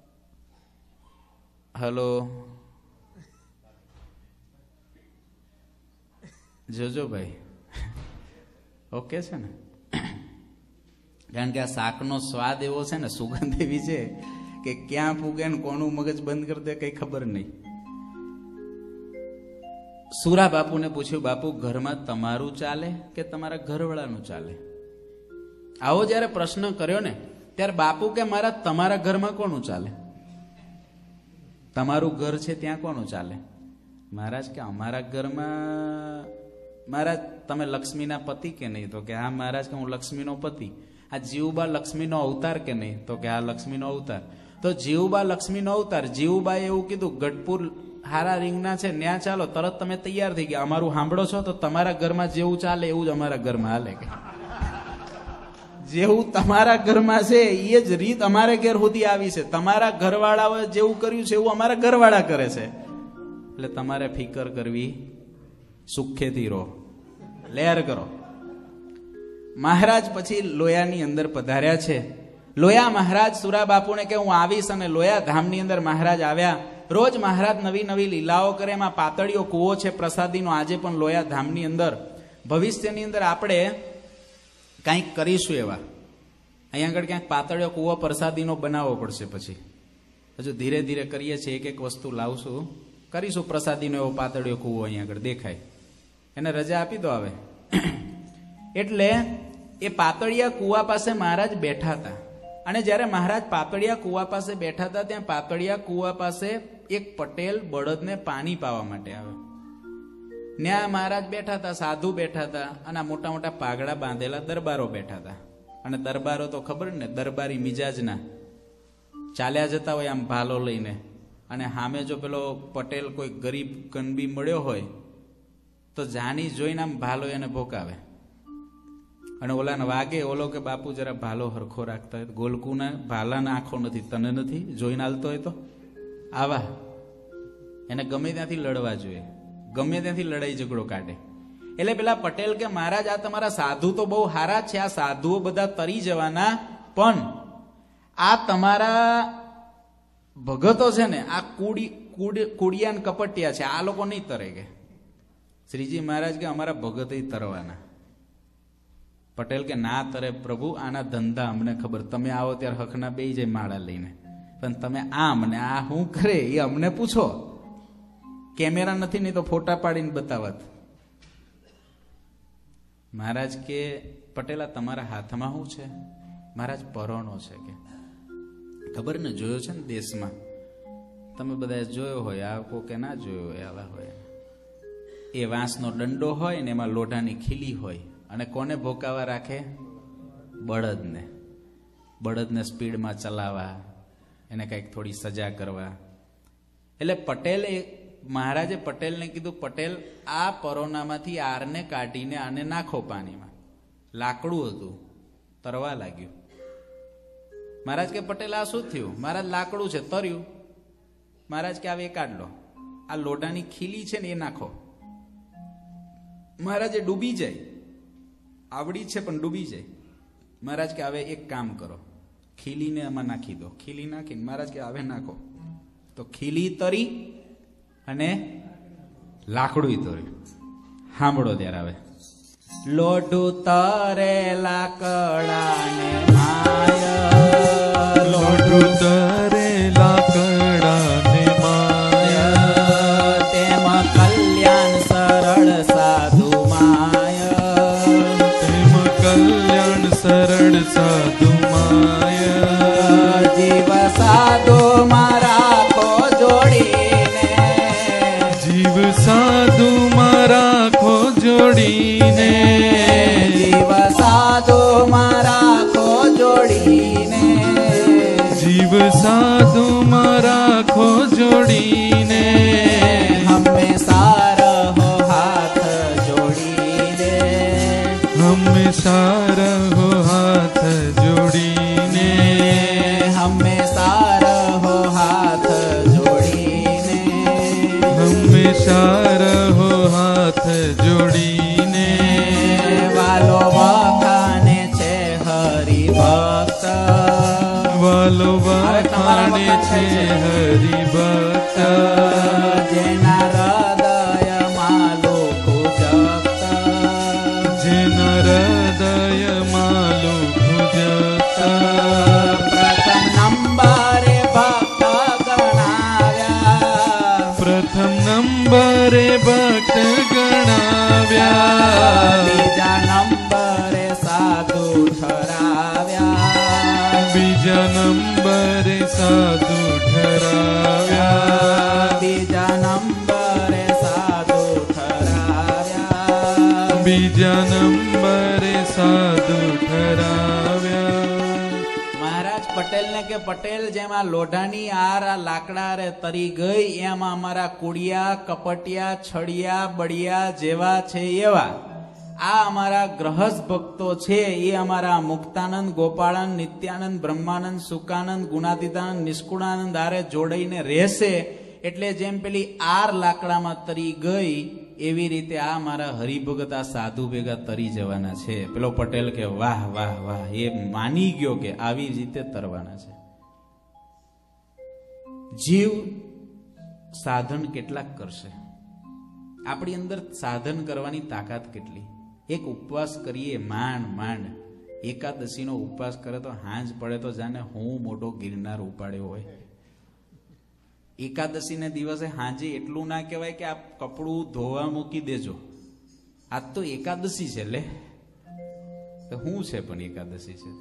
હલો જોજો ભાઈ, ઓકે છે ને? કારણ કે આ શાકનો સ્વાદ એવો છે ને, સુગંધ એવી છે કે ક્યાં પૂગે ને કોનું મગજ બંધ કરી દે કઈ ખબર નહીં. સુરા બાપુને પૂછ્યું, બાપુ ઘરમાં તમારું ચાલે કે તમારા ઘરવાળાનું ચાલે? આવો જયારે પ્રશ્ન કર્યો ને, ત્યારે બાપુ કે મારા તમારા ઘરમાં કોનું ચાલે? તમારું ઘર છે ત્યાં કોનું ચાલે? મહારાજ કે અમારા ઘરમાં, મહારાજ તમે લક્ષ્મીના પતિ કે નહીં? તો કે હા મહારાજ કે હું લક્ષ્મીનો પતિ. આ જીવબા લક્ષ્મીનો અવતાર કે નહીં? તો કે આ લક્ષ્મીનો અવતાર. તો જીવબા લક્ષ્મીનો અવતાર. જીવબાએ એવું કીધું, ગઢપુર હારા રીંગણા છે ન્યા ચાલો, તરત તમે તૈયાર થઈ ગયા. અમારું સાંભળો છો તો તમારા ઘરમાં જેવું ચાલે એવું જ અમારા ઘરમાં હાલે. કે જેવું તમારા ઘરમાં છે એ જ રીત અમારે ઘેર સુધી આવી છે. તમારા ઘરવાળાઓએ જેવું કર્યું છે એવું અમારા ઘરવાળા કરે છે. એટલે તમારે ફિકર કરવી, સુખેથી રહો, લહેર કરો. મહારાજ પછી લોયાની અંદર પધાર્યા છે. લોયા મહારાજ સુરા બાપુને કે હું આવીશ, અને લોયા ધામની અંદર મહારાજ આવ્યા. રોજ મહારાજ નવી નવી લીલાઓ કરે. એમાં પાતળીઓ કૂવો છે પ્રસાદીનો, આજે પણ લોયા ધામની અંદર. ભવિષ્યની અંદર આપણે કંઈક કરીશું એવા. અહીંયા આગળ ક્યાંક પાતળીઓ કૂવો પ્રસાદીનો બનાવવો પડશે. પછી હજુ ધીરે ધીરે કરીએ છીએ, એક એક વસ્તુ લાવશું, કરીશું પ્રસાદીનો એવો પાતળીઓ કૂવો અહીંયા આગળ દેખાય. એને રજા આપી દો હવે. એટલે એ પાતળિયા કૂવા પાસે મહારાજ બેઠા હતા. અને જ્યારે મહારાજ પાતળિયા કૂવા પાસે બેઠા હતા, ત્યાં પાતળિયા કૂવા પાસે એક પટેલ બળદને પાણી પાવા માટે આવે. ન્યા મહારાજ બેઠા હતા, સાધુ બેઠા હતા, અને આ મોટા મોટા પાઘડા બાંધેલા દરબારો બેઠા હતા. અને દરબારો તો ખબર ને, દરબારી મિજાજના, ચાલ્યા જતા હોય આમ ભાલો લઈને, અને સામે જો પેલો પટેલ કોઈ ગરીબ કનબી મળ્યો હોય તો જાણી જોઈને આમ ભાલો એને ભોકાવે. અને ઓલાને વાગે, ઓલો કે બાપુ જરા ભાલો હરખો રાખતા હોય, ગોલકુના ભાલાને આંખો નથી, તને નથી જોઈને હાલતો હોય તો આવા એને ગમે ત્યાંથી લડવા જોઈએ, ગમે ત્યાંથી લડાઈ ઝઘડો કાઢે. એટલે પેલા પટેલ કે મહારાજ આ તમારા સાધુ તો બહુ સારા છે, આ સાધુઓ બધા તરી જવાના, પણ આ તમારા ભગતો છે ને આ કુડી કુડિયા ને કપટિયા છે, આ લોકો નહીં તરે. કે શ્રીજી મહારાજ કે અમારા ભગત તરવાના. પટેલ કે ના તરે પ્રભુ, આના ધંધા અમને ખબર, તમે આવો ત્યારે હકના બે જાય માળા લઈને, પણ તમે આમ ને આ શું કરે એ અમને પૂછો. કેમેરા નથી, નહીં તો ફોટા પાડીને બતાવત. મહારાજ કે પટેલા તમારા હાથમાં શું છે? મહારાજ પરોણો છે. કે ખબર ને, જોયો છે ને દેશમાં, તમે બધા જોયો હોય, આ કોકે ના જોયો હોય, આવા હોય. એ વાંસનો દંડો હોય ને એમાં લોઢાની ખીલી હોય, અને કોને ભોકાવા રાખે? બળદને. બળદને સ્પીડમાં ચલાવવા, એને કંઈક થોડી સજા કરવા. એટલે પટેલે, મહારાજે પટેલને કીધું, પટેલ આ પરોનામાંથી આરને કાઢીને આને નાખો પાણીમાં. લાકડું હતું, તરવા લાગ્યું. મહારાજ કે પટેલ આ શું થયું? મહારાજ લાકડું છે, તર્યું. મહારાજ કે આવે એ કાઢ લો, આ લોઢાની ખીલી છે ને એ નાખો. મહારાજે ડૂબી જાય, આવડી છે પણ ડૂબી જાય. મહારાજ કે હવે એક કામ કરો, ખીલીને આમાં નાખી દો. ખીલી નાખીને મહારાજ કે હવે નાખો. તો ખીલી તરી અને લાકડું તર્યું. સાંભળો ત્યારે હવે. લોઢું તરે લાકડાને માય, લોઢું તરે લાકડાને માય, તેમાં કલ્યાણ સરળ સાધુ માય, તેમાં કલ્યાણ સરળ સાધુ માય. જીવ સાધુ રાખો જોડીને, જીવ સાધુ રાખો જોડીને, જીવ સાધુ રાખો જોડીને, જીવ સાધુ રાખો જોડીને, હંમેશા રહો હાથ જોડીને, હંમેશા રહો હાથ જોડીને, હંમેશા રહો હાથ જોડીને, હંમેશા રહો હાથ જોડીને. વાલો વખાણે છે હરિભક્ત, વાલો વખાણે છે હરિભક્ત, જેના હૃદયમાં લોકો જપ્ત, જેના હૃદયમાં લોકો જપ્ત. પ્રથમ નંબરે ભક્ત ગણાવ્યા, પ્રથમ નંબરે ભક્ત ગણાવ્યા, બીજા નંબરે સાધુ ઠરાવ્યા, બીજા નંબરે સાધુ ઠરાવ્યા, બીજા નંબરે સાધુ ઠરાવ્યા, બીજા નંબરે સાધુ ઠરાવ્યા. મહારાજ પટેલને કે પટેલ, જેમ આ લોઢાની આર આ લાકડા રે તરી ગઈ, એમ અમારા કુડિયા કપટિયા છડિયા બળિયા જેવા છે એવા આ અમારા ગ્રહસ્થ ભક્તો છે. એ અમારા મુક્તાનંદ, ગોપાળાનંદ, નિત્યાનંદ, બ્રહ્માનંદ, સુકાનંદ, ગુણાતીતાનંદ, નિષ્કુળાનંદ આરે જોડાઈને રહેશે. એટલે જેમ પેલી આર લાકડામાં તરી ગઈ એવી રીતે આ મારા હરિભગત આ સાધુ ભેગા તરી જવાના છે. પેલો પટેલ કે વાહ વાહ વાહ, એ માની ગયો કે આવી રીતે તરવાના છે. જીવ સાધન કેટલાક કરશે? આપણી અંદર સાધન કરવાની તાકાત કેટલી? એક ઉપવાસ કરીએ માંડ માંડ, એકાદશીનો ઉપવાસ કરે તો હાંજ પડે તો જાણે હું મોટો ગિરનાર ઉપાડ્યો હોય. એકાદશીને દિવસે હાંજે એટલું ના કહેવાય કે આ કપડું ધોવા મૂકી દેજો, આજ તો એકાદશી છે. લે શું છે પણ એકાદશી છે?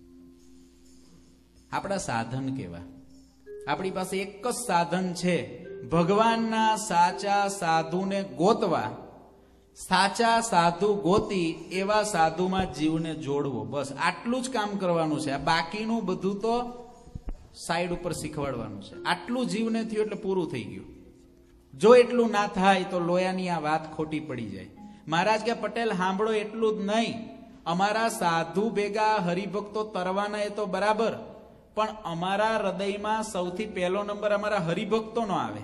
આપણા સાધન કેવા? આપણી પાસે એક જ સાધન છે ભગવાનના સાચા સાધુને ગોતવા, સાચા સાધુ ગોતી એવા સાધુમાં જીવને જોડવો, બસ આટલું જ કામ કરવાનું છે. આ બાકીનું બધું તો સાઈડ ઉપર શીખવાડવાનું છે. આટલું જીવને થયું એટલે પૂરું થઈ ગયું. જો એટલું ના થાય તો લોયાની આ વાત ખોટી પડી જાય. મહારાજ કે પટેલ સાંભળો, એટલું જ નહીં, અમારા સાધુ ભેગા હરિભક્તો તરવાના એ તો બરાબર, પણ અમારા હૃદયમાં સૌથી પહેલો નંબર અમારા હરિભક્તો નો આવે.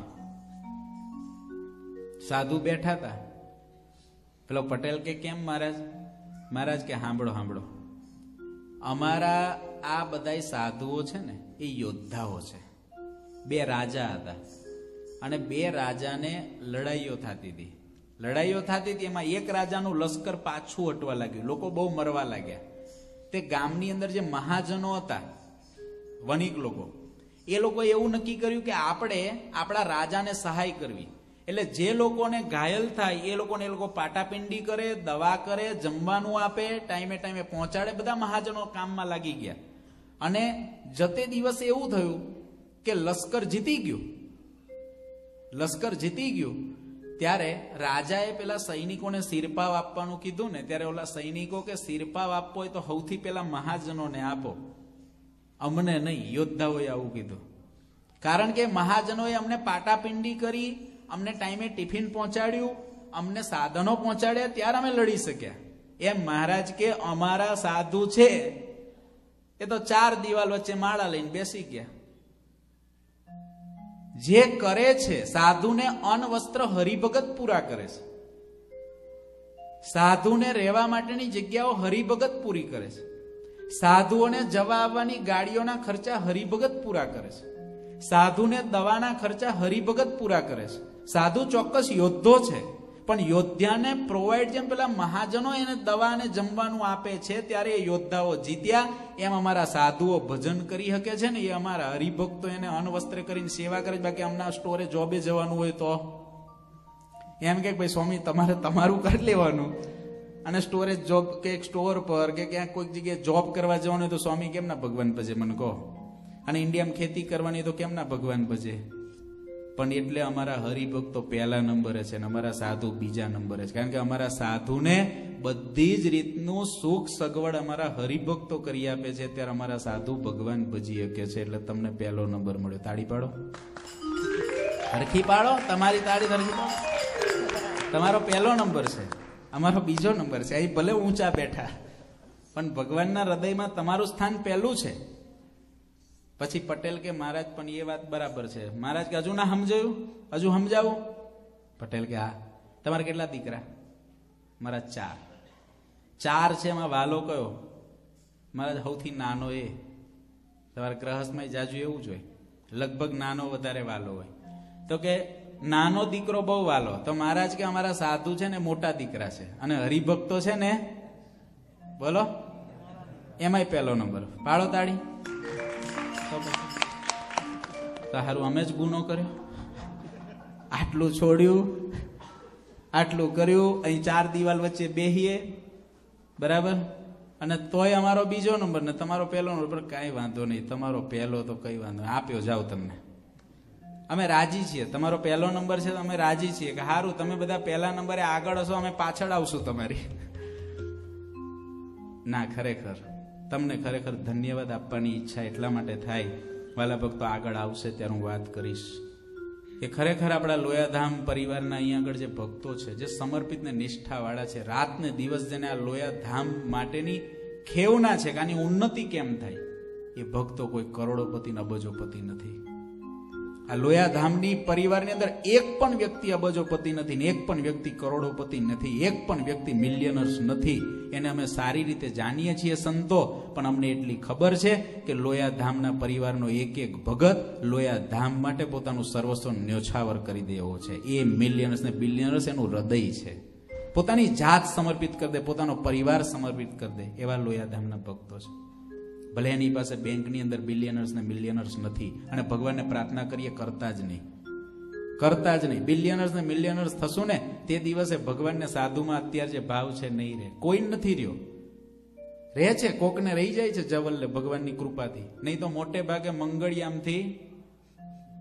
સાધુ બેઠા હતા, પેલો પટેલ કે કેમ મહારાજ? મહારાજ કે સાંભળો સાંભળો, અમારા આ બધા સાધુઓ છે ને એ યોદ્ધાઓ છે. બે રાજા હતા અને બે રાજાને લડાઈઓ થતી હતી. લડાઈઓ થતી હતી એમાં એક રાજાનું લશ્કર પાછું હટવા લાગ્યું, લોકો બહુ મરવા લાગ્યા. તે ગામની અંદર જે મહાજનો હતા, વણિક લોકો, એ લોકોએ એવું નક્કી કર્યું કે આપણે આપણા રાજાને સહાય કરવી. એટલે જે લોકોને ઘાયલ થાય એ લોકોને એ લોકો પાટાપિંડી કરે, દવા કરે, જમવાનું આપે, ટાઈમે ટાઈમે પહોંચાડે. બધા મહાજનો કામમાં લાગી ગયા અને જતે દિવસે એવું થયું કે લશ્કર જીતી ગયું. લશ્કર જીતી ગયું ત્યારે રાજાએ પેલા સૈનિકોને સિરપાવ આપવાનું કીધું ને, ત્યારે ઓલા સૈનિકો કે સિરપાવ આપવો હોય તો સૌથી પેલા મહાજનોને આપો, અમને નહીં. યોદ્ધાઓએ આવું કીધું, કારણ કે મહાજનોએ અમને પાટાપિંડી કરી, અમને ટાઈમે ટિફિન પહોંચાડ્યું, અમને સાધનો પહોંચાડ્યા, ત્યારે અમે લડી શક્યા. એમ મહારાજ કે અમારા સાધુ છે એ તો ચાર દિવાલ વચ્ચે માળા લઈને બેસી ગયા. જે કરે છે સાધુને અન્ન વસ્ત્ર હરિભગત પૂરા કરે છે, સાધુને રહેવા માટેની જગ્યાઓ હરિભગત પૂરી કરે છે, સાધુઓને જવા આવવાની ગાડીઓના ખર્ચા હરિભગત પૂરા કરે છે, સાધુને દવાના ખર્ચા હરિભગત પૂરા કરે છે. સાધુ ચોક્કસ યોદ્ધો છે, પણ યોદ્ધાને પ્રોવાઈડ જેમ પેલા મહાજનો એને દવાને જમવાનું આપે છે ત્યારે એ યોદ્ધાઓ જીત્યા. એમ અમારા સાધુઓ ભજન કરી શકે છે ને, એ અમારા હરિભક્તો એને અન્ન વસ્ત્ર કરીને સેવા કરે. બાકી અમના સ્ટોરે જોબે જવાનું હોય તો એમ કે ભાઈ સ્વામી તમારે તમારું કરી લેવાનું, અને સ્ટોરેજ જોબ કે સ્ટોર પર કે ક્યાંક કોઈક જગ્યાએ જોબ કરવા જવાનું હોય તો સ્વામી કેમ ના ભગવાન ભજે મને કહો, અને ઇન્ડિયામાં ખેતી કરવાની તો કેમ ના ભગવાન ભજે. પણ એટલે અમારા હરિભક્તો પહેલા નંબરે છે ને અમારા સાધુ બીજા નંબરે છે, કારણ કે અમારા સાધુને બધી જ રીતનું સુખ સગવડ અમારા હરિભક્તો કરી આપે છે. ત્યારે અમારા સાધુ ભગવાન ભજી શકે છે. એટલે તમને પહેલો નંબર મળ્યો. તાળી પાડો, હરખી પાડો, તમારી તાળી હરખી પાડો. તમારો પહેલો નંબર છે, અમારો બીજો નંબર છે. અહીં ભલે ઊંચા બેઠા, પણ ભગવાનના હૃદયમાં તમારું સ્થાન પહેલું છે. પછી પટેલ કે મહારાજ પણ એ વાત બરાબર છે. મહારાજ કે હજુ ના સમજાયું, હજુ સમજાવું? પટેલ કે હા. તમારે કેટલા દીકરા? મારા ચાર. ચાર છે, એમાં વાલો કયો? મહારાજ સૌથી નાનો એ. તમારે ગ્રહસ્થમાં જાજુ એવું જ હોય, લગભગ નાનો વધારે વાલો હોય. તો કે નાનો દીકરો બહુ વાલો. તો મહારાજ કે અમારા સાધુ છે ને મોટા દીકરા છે, અને હરિભક્તો છે ને બોલો એમાંય પહેલો નંબર. પાડો તાળી. તારું અમે જ ગુનો કર્યો, આટલું છોડ્યું, આટલું કર્યું, અહીં ચાર દિવાલ વચ્ચે બેહીએ, બરાબર, અને તોય અમારો બીજો નંબર ને તમારો પહેલો નંબર. કઈ વાંધો નહીં, તમારો પહેલો તો કઈ વાંધો નહીં, આપ્યો જાઓ તમને, અમે રાજી છીએ. તમારો પહેલો નંબર છે તો અમે રાજી છીએ કે સારું તમે બધા પહેલા નંબરે આગળ હશો, અમે પાછળ આવશું તમારી. ના, ખરેખર તમને ખરેખર ધન્યવાદ આપવાની ઈચ્છા એટલા માટે થાય, વાલા ભક્તો આગળ આવશે ત્યારે હું વાત કરીશ કે ખરેખર આપણા લોયાધામ પરિવારના અહીંયા આગળ જે ભક્તો છે, જે સમર્પિત ને નિષ્ઠાવાળા છે, રાત ને દિવસ જેને આ લોયાધામ માટેની ખેવના છે કે આની ઉન્નતિ કેમ થાય, એ ભક્તો કોઈ કરોડોપતિ ને અબજોપતિ નથી. આ લોયાધામની પરિવારની અંદર એક પણ વ્યક્તિ અબજોપતિ નથી ને એક પણ વ્યક્તિ કરોડોપતિ નથી, એક પણ વ્યક્તિ મિલિયનર્સ નથી. એને અમે સારી રીતે જાણીએ છીએ સંતો, પણ અમને એટલી ખબર છે કે લોયાધામના પરિવારનો એક એક ભગત લોયાધામ માટે પોતાનું સર્વસ્વ ન્યોછાવર કરી દેવો છે. એ મિલિયનર્સ ને બિલિયનર્સ એનું હૃદય છે. પોતાની જાત સમર્પિત કરી દે, પોતાનો પરિવાર સમર્પિત કરી દે, એવા લોયાધામના ભક્તો છે. ભલે એની પાસે બેંકની અંદર બિલિયનર્સ ને મિલિયનર્સ નથી, અને ભગવાનને પ્રાર્થના કરીએ કરતા જ નહીં, કરતા જ નહીં. બિલિયનર્સ ને મિલિયનર્સ થશું ને તે દિવસે ભગવાનને સાધુમાં અત્યારે જે ભાવ છે નહીં રહે. કોઈ નથી રહ્યો, રહે છે કોકને રહી જાય છે જવલ્લે ભગવાનની કૃપાથી, નહીં તો મોટે ભાગે મંગળિયામથી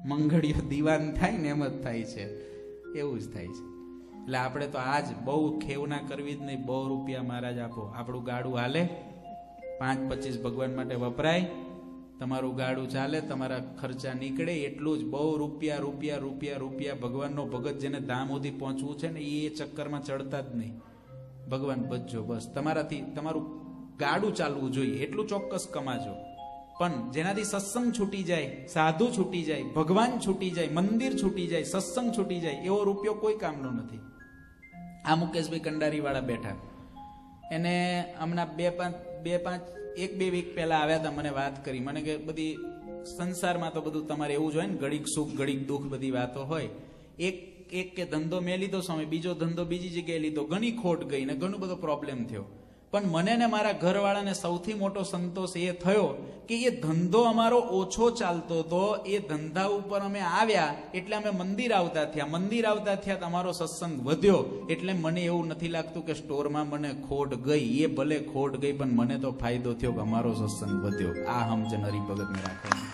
મંગળીઓ દીવાન થાય ને એમ જ થાય છે, એવું જ થાય છે. એટલે આપણે તો આજ બહુ ખેવના કરવી જ નહીં. બહુ રૂપિયા મહારાજ આપો, આપણું ગાડું હાલે, પાંચ પચીસ ભગવાન માટે વપરાય, તમારું ગાડું ચાલે, તમારા ખર્ચા નીકળે, એટલું જ. બહુ રૂપિયા રૂપિયા રૂપિયા રૂપિયા ભગવાનનો ભગત જેને ધામ સુધી પહોંચવું છે ને એ ચક્કરમાં ચડતા જ નહીં. ભગવાન બચજો, બસ તમારાથી તમારું ગાડું ચાલવું જોઈએ એટલું ચોક્કસ કમાજો. પણ જેનાથી સત્સંગ છૂટી જાય, સાધુ છૂટી જાય, ભગવાન છૂટી જાય, મંદિર છૂટી જાય, સત્સંગ છૂટી જાય, એવો રૂપિયો કોઈ કામનો નથી. આ મુકેશભાઈ કંડારી વાળા બેઠા, એને હમણાં બે પાંચ બે પાંચ એક બે વીક પહેલા આવ્યા હતા, મને વાત કરી, મને કે બધી સંસારમાં તો બધું તમારે એવું જ હોય ને, ઘડીક સુખ ઘડીક દુઃખ બધી વાતો હોય. એક એક કે ધંધો મેં લીધો સ્વામી, બીજો ધંધો બીજી જગ્યાએ લીધો, ઘણી ખોટ ગઈ ને ઘણો બધો પ્રોબ્લેમ થયો. પણ મને ને મારા ઘરવાળાને સૌથી મોટો સંતોષ એ થયો કે એ ધંધો અમારો ઓછો ચાલતો હતો, એ ધંધા ઉપર અમે આવ્યા એટલે અમે મંદિર આવતા થયા, મંદિર આવતા થયા તો અમારો સત્સંગ વધ્યો. એટલે મને એવું નથી લાગતું કે સ્ટોરમાં મને ખોટ ગઈ, એ ભલે ખોટ ગઈ પણ મને તો ફાયદો થયો કે અમારો સત્સંગ વધ્યો. આ સમજણ હરિભગતને રાખવાની.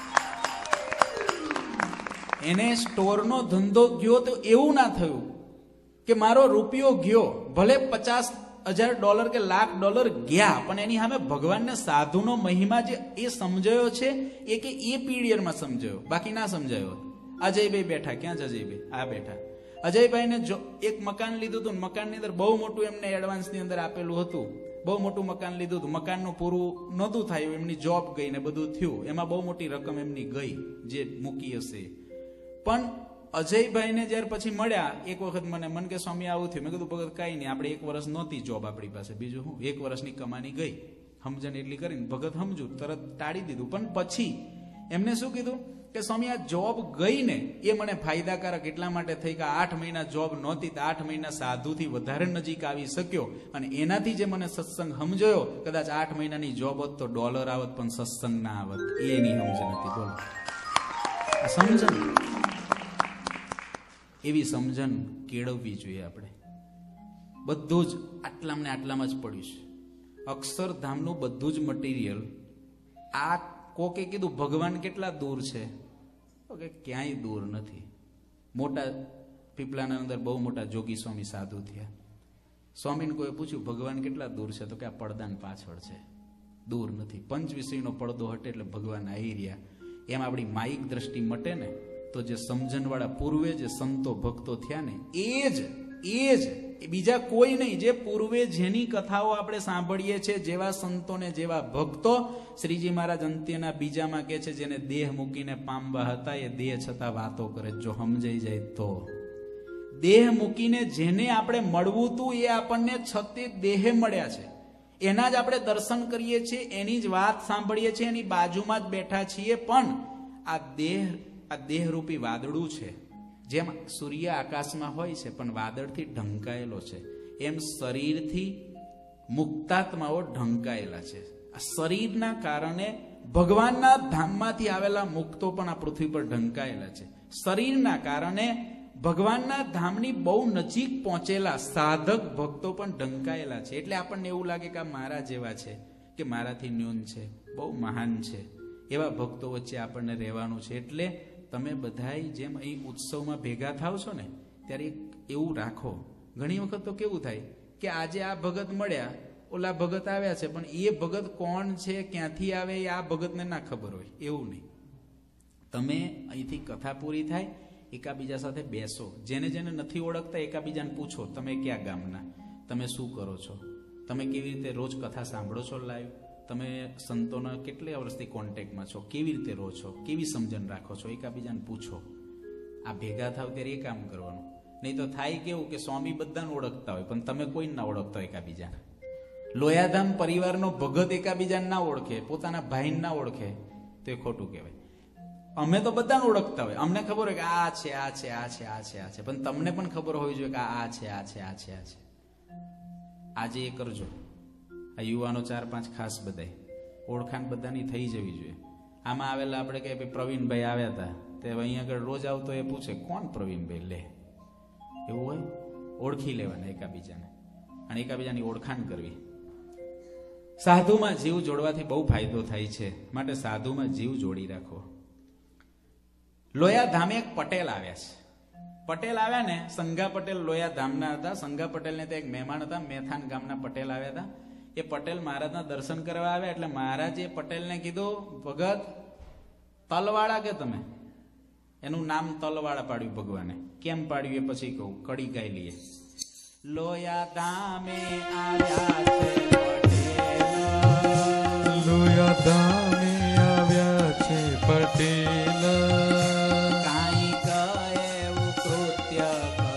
એને સ્ટોરનો ધંધો ગયો તો એવું ના થયું કે મારો રૂપિયો ગયો, ભલે પચાસ હજાર ડોલર કે લાખ ડોલર ગયા, પણ એની સામે ભગવાનને સાધુનો મહિમા જે એ સમજાયો છે એ કે એ પીરિયડમાં સમજાયો, બાકી ના સમજાયો. અજયભાઈ બેઠા, ક્યાં છે અજયભાઈ? આ બેઠા. અજયભાઈને જો એક મકાન લીધું હતું, મકાનની અંદર બહુ મોટું એમને એડવાન્સની અંદર આપેલું હતું, બહુ મોટું મકાન લીધું હતું, મકાનનું પૂરું નહોતું થાય, એમની જોબ ગઈ ને બધું થયું, એમાં બહુ મોટી રકમ એમની ગઈ જે મૂકી હશે. પણ અજયભાઈને જયારે પછી મળ્યા એક વખત મને મન કે સ્વામી આવું થયું. મેં કીધું ભગત કઈ નહીં, આપણે એક વર્ષ નહોતી જોબ આપણી પાસે, બીજું હું, એક વર્ષની કમાની ગઈ, સમજણ એટલી કરીને ભગત સમજુ તરત ટાળી દીધું. પણ પછી એમને શું કીધું કે સ્વામી આ જોબ ગઈ ને એ મને ફાયદાકારક એટલા માટે થઈ કે આઠ મહિના જોબ નહોતી, આઠ મહિના સાધુથી વધારે નજીક આવી શક્યો, અને એનાથી જે મને સત્સંગ સમજાયો, કદાચ આઠ મહિનાની જોબ હોત તો ડોલર આવત પણ સત્સંગ ના આવત. એની સમજણ હતી. બોલો, સમજણ, એવી સમજણ કેળવવી જોઈએ આપણે. બધું જ આટલામાં ને આટલામાં જ પડ્યું છે. અક્ષરધામનું બધું જ મટીરિયલ. આ કોકે કીધું ભગવાન કેટલા દૂર છે, કે ક્યાંય દૂર નથી. મોટા પીપળાના અંદર બહુ મોટા જોગી સ્વામી સાધુ થયા. સ્વામીને કોઈ પૂછ્યું ભગવાન કેટલા દૂર છે, તો કે આ પડદાન પાછળ છે, દૂર નથી. પંચ વિષયનો પડદો હટે એટલે ભગવાન આવી રહ્યા. એમ આપણી માયિક દ્રષ્ટિ મટે ને તો જે સમજણવાળા પૂર્વે જે સંતો ભક્તો થયા ને એ જ એ જ બીજા કોઈ નહીં, જે પૂર્વે જેની કથાઓ આપણે સાંભળીએ છીએ, જેવા સંતોને જેવા ભક્તો. શ્રીજી મહારાજ અંત્યના બીજામાં કહે છે જેને દેહ મૂકીને પામવા હતા એ દેહ છતાં વાતો કરે. જો સમજાઈ જાય તો દેહ મૂકીને જેને આપણે મળવું હતું એ આપણને છતે દેહે મળ્યા છે, એના જ આપણે દર્શન કરીએ છીએ, એની જ વાત સાંભળીએ છીએ, એની બાજુમાં જ બેઠા છીએ. પણ આ દેહ આ દેહરૂપી વાદળું છે. જેમ સૂર્ય આકાશમાં હોય છે પણ વાદળથી ઢંકાયેલો છે, એમ શરીરથી મુક્તાત્માઓ ઢંકાયેલા છે. આ શરીરના કારણે ભગવાનના ધામમાંથી આવેલા મુક્તો પણ આ પૃથ્વી પર ઢંકાયેલા છે. શરીરના કારણે ભગવાનના ધામની બહુ નજીક પહોંચેલા સાધક ભક્તો પણ ઢંકાયેલા છે. એટલે આપણને એવું લાગે કે આ મારા જેવા છે, કે મારાથી ન્યૂન છે, બહુ મહાન છે. એવા ભક્તો વચ્ચે આપણને રહેવાનું છે. એટલે તમે બધાય જેમ અહીં ઉત્સવમાં ભેગા થાવ છો ને ત્યારે એવું રાખો. ઘણી વખત તો કેવું થાય કે આજે આ ભગત મળ્યા, ઓલા ભગત આવ્યા છે, પણ એ ભગત કોણ છે, ક્યાંથી આવે એ આ ભગતને ના ખબર હોય. એવું નહીં. તમે અહીંથી કથા પૂરી થાય, એકાબીજા સાથે બેસો. જેને જેને નથી ઓળખતા એકાબીજાને પૂછો, તમે ક્યાં ગામના, તમે શું કરો છો, તમે કેવી રીતે રોજ કથા સાંભળો છો લાઈવ, તમે સંતોના કેટલા વર્ષથી કોન્ટેક્ટમાં છો, કેવી રીતે રહો છો, કેવી સમજણ રાખો છો, એકાબીજાને પૂછો. આ ભેગા થાવ ત્યારે એ કામ કરવાનું. નહીં તો થાય કેવું કે સ્વામી બધાને ઓળખતા હોય પણ તમે કોઈ ના ઓળખતા હોય એકાબીજાને. લોયાધામ પરિવારનો ભગત એકાબીજાને ના ઓળખે, પોતાના ભાઈને ના ઓળખે તો એ ખોટું કહેવાય. અમે તો બધાને ઓળખતા હોય, અમને ખબર હોય કે આ છે આ છે આ છે આ છે આ છે, પણ તમને પણ ખબર હોવી જોઈએ કે આ છે આ છે આ છે આ છે. આજે એ કરજો. આ યુવાનો ચાર પાંચ ખાસ બધાય ઓળખાણ બધાની થઈ જવી જોઈએ. આમાં આવેલા આપણે કહે પ્રવીણભાઈ આવ્યા હતા, તે અહીંયા આગળ રોજ આવતો એ પૂછે કોણ પ્રવીણભાઈ, લે એવું હોય. ઓળખી લેવાના એકાબીજાને અને એકાબીજાની ઓળખાણ કરવી. સાધુમાં જીવ જોડવાથી બહુ ફાયદો થાય છે, માટે સાધુમાં જીવ જોડી રાખો. લોયા ધામે એક પટેલ આવ્યા છે. પટેલ આવ્યા ને, સંઘા પટેલ લોયા ધામના હતા. સંઘા પટેલ ને એક મહેમાન હતા, મેથાન ગામના પટેલ આવ્યા હતા. એ પટેલ મહારાજના દર્શન કરવા આવ્યા એટલે મહારાજે પટેલને કીધું, ભગત તલવાળા કે તમે? એનું નામ તલવાળા પાડ્યું ભગવાને. કેમ પાડ્યું એ પછી કહું, કડી ગાઈ લઈએ. લોયા ધામે આવ્યા છે પટેલ, લોયા ધામે આવ્યા છે પટેલ, કાંઈક એવું કૃત્ય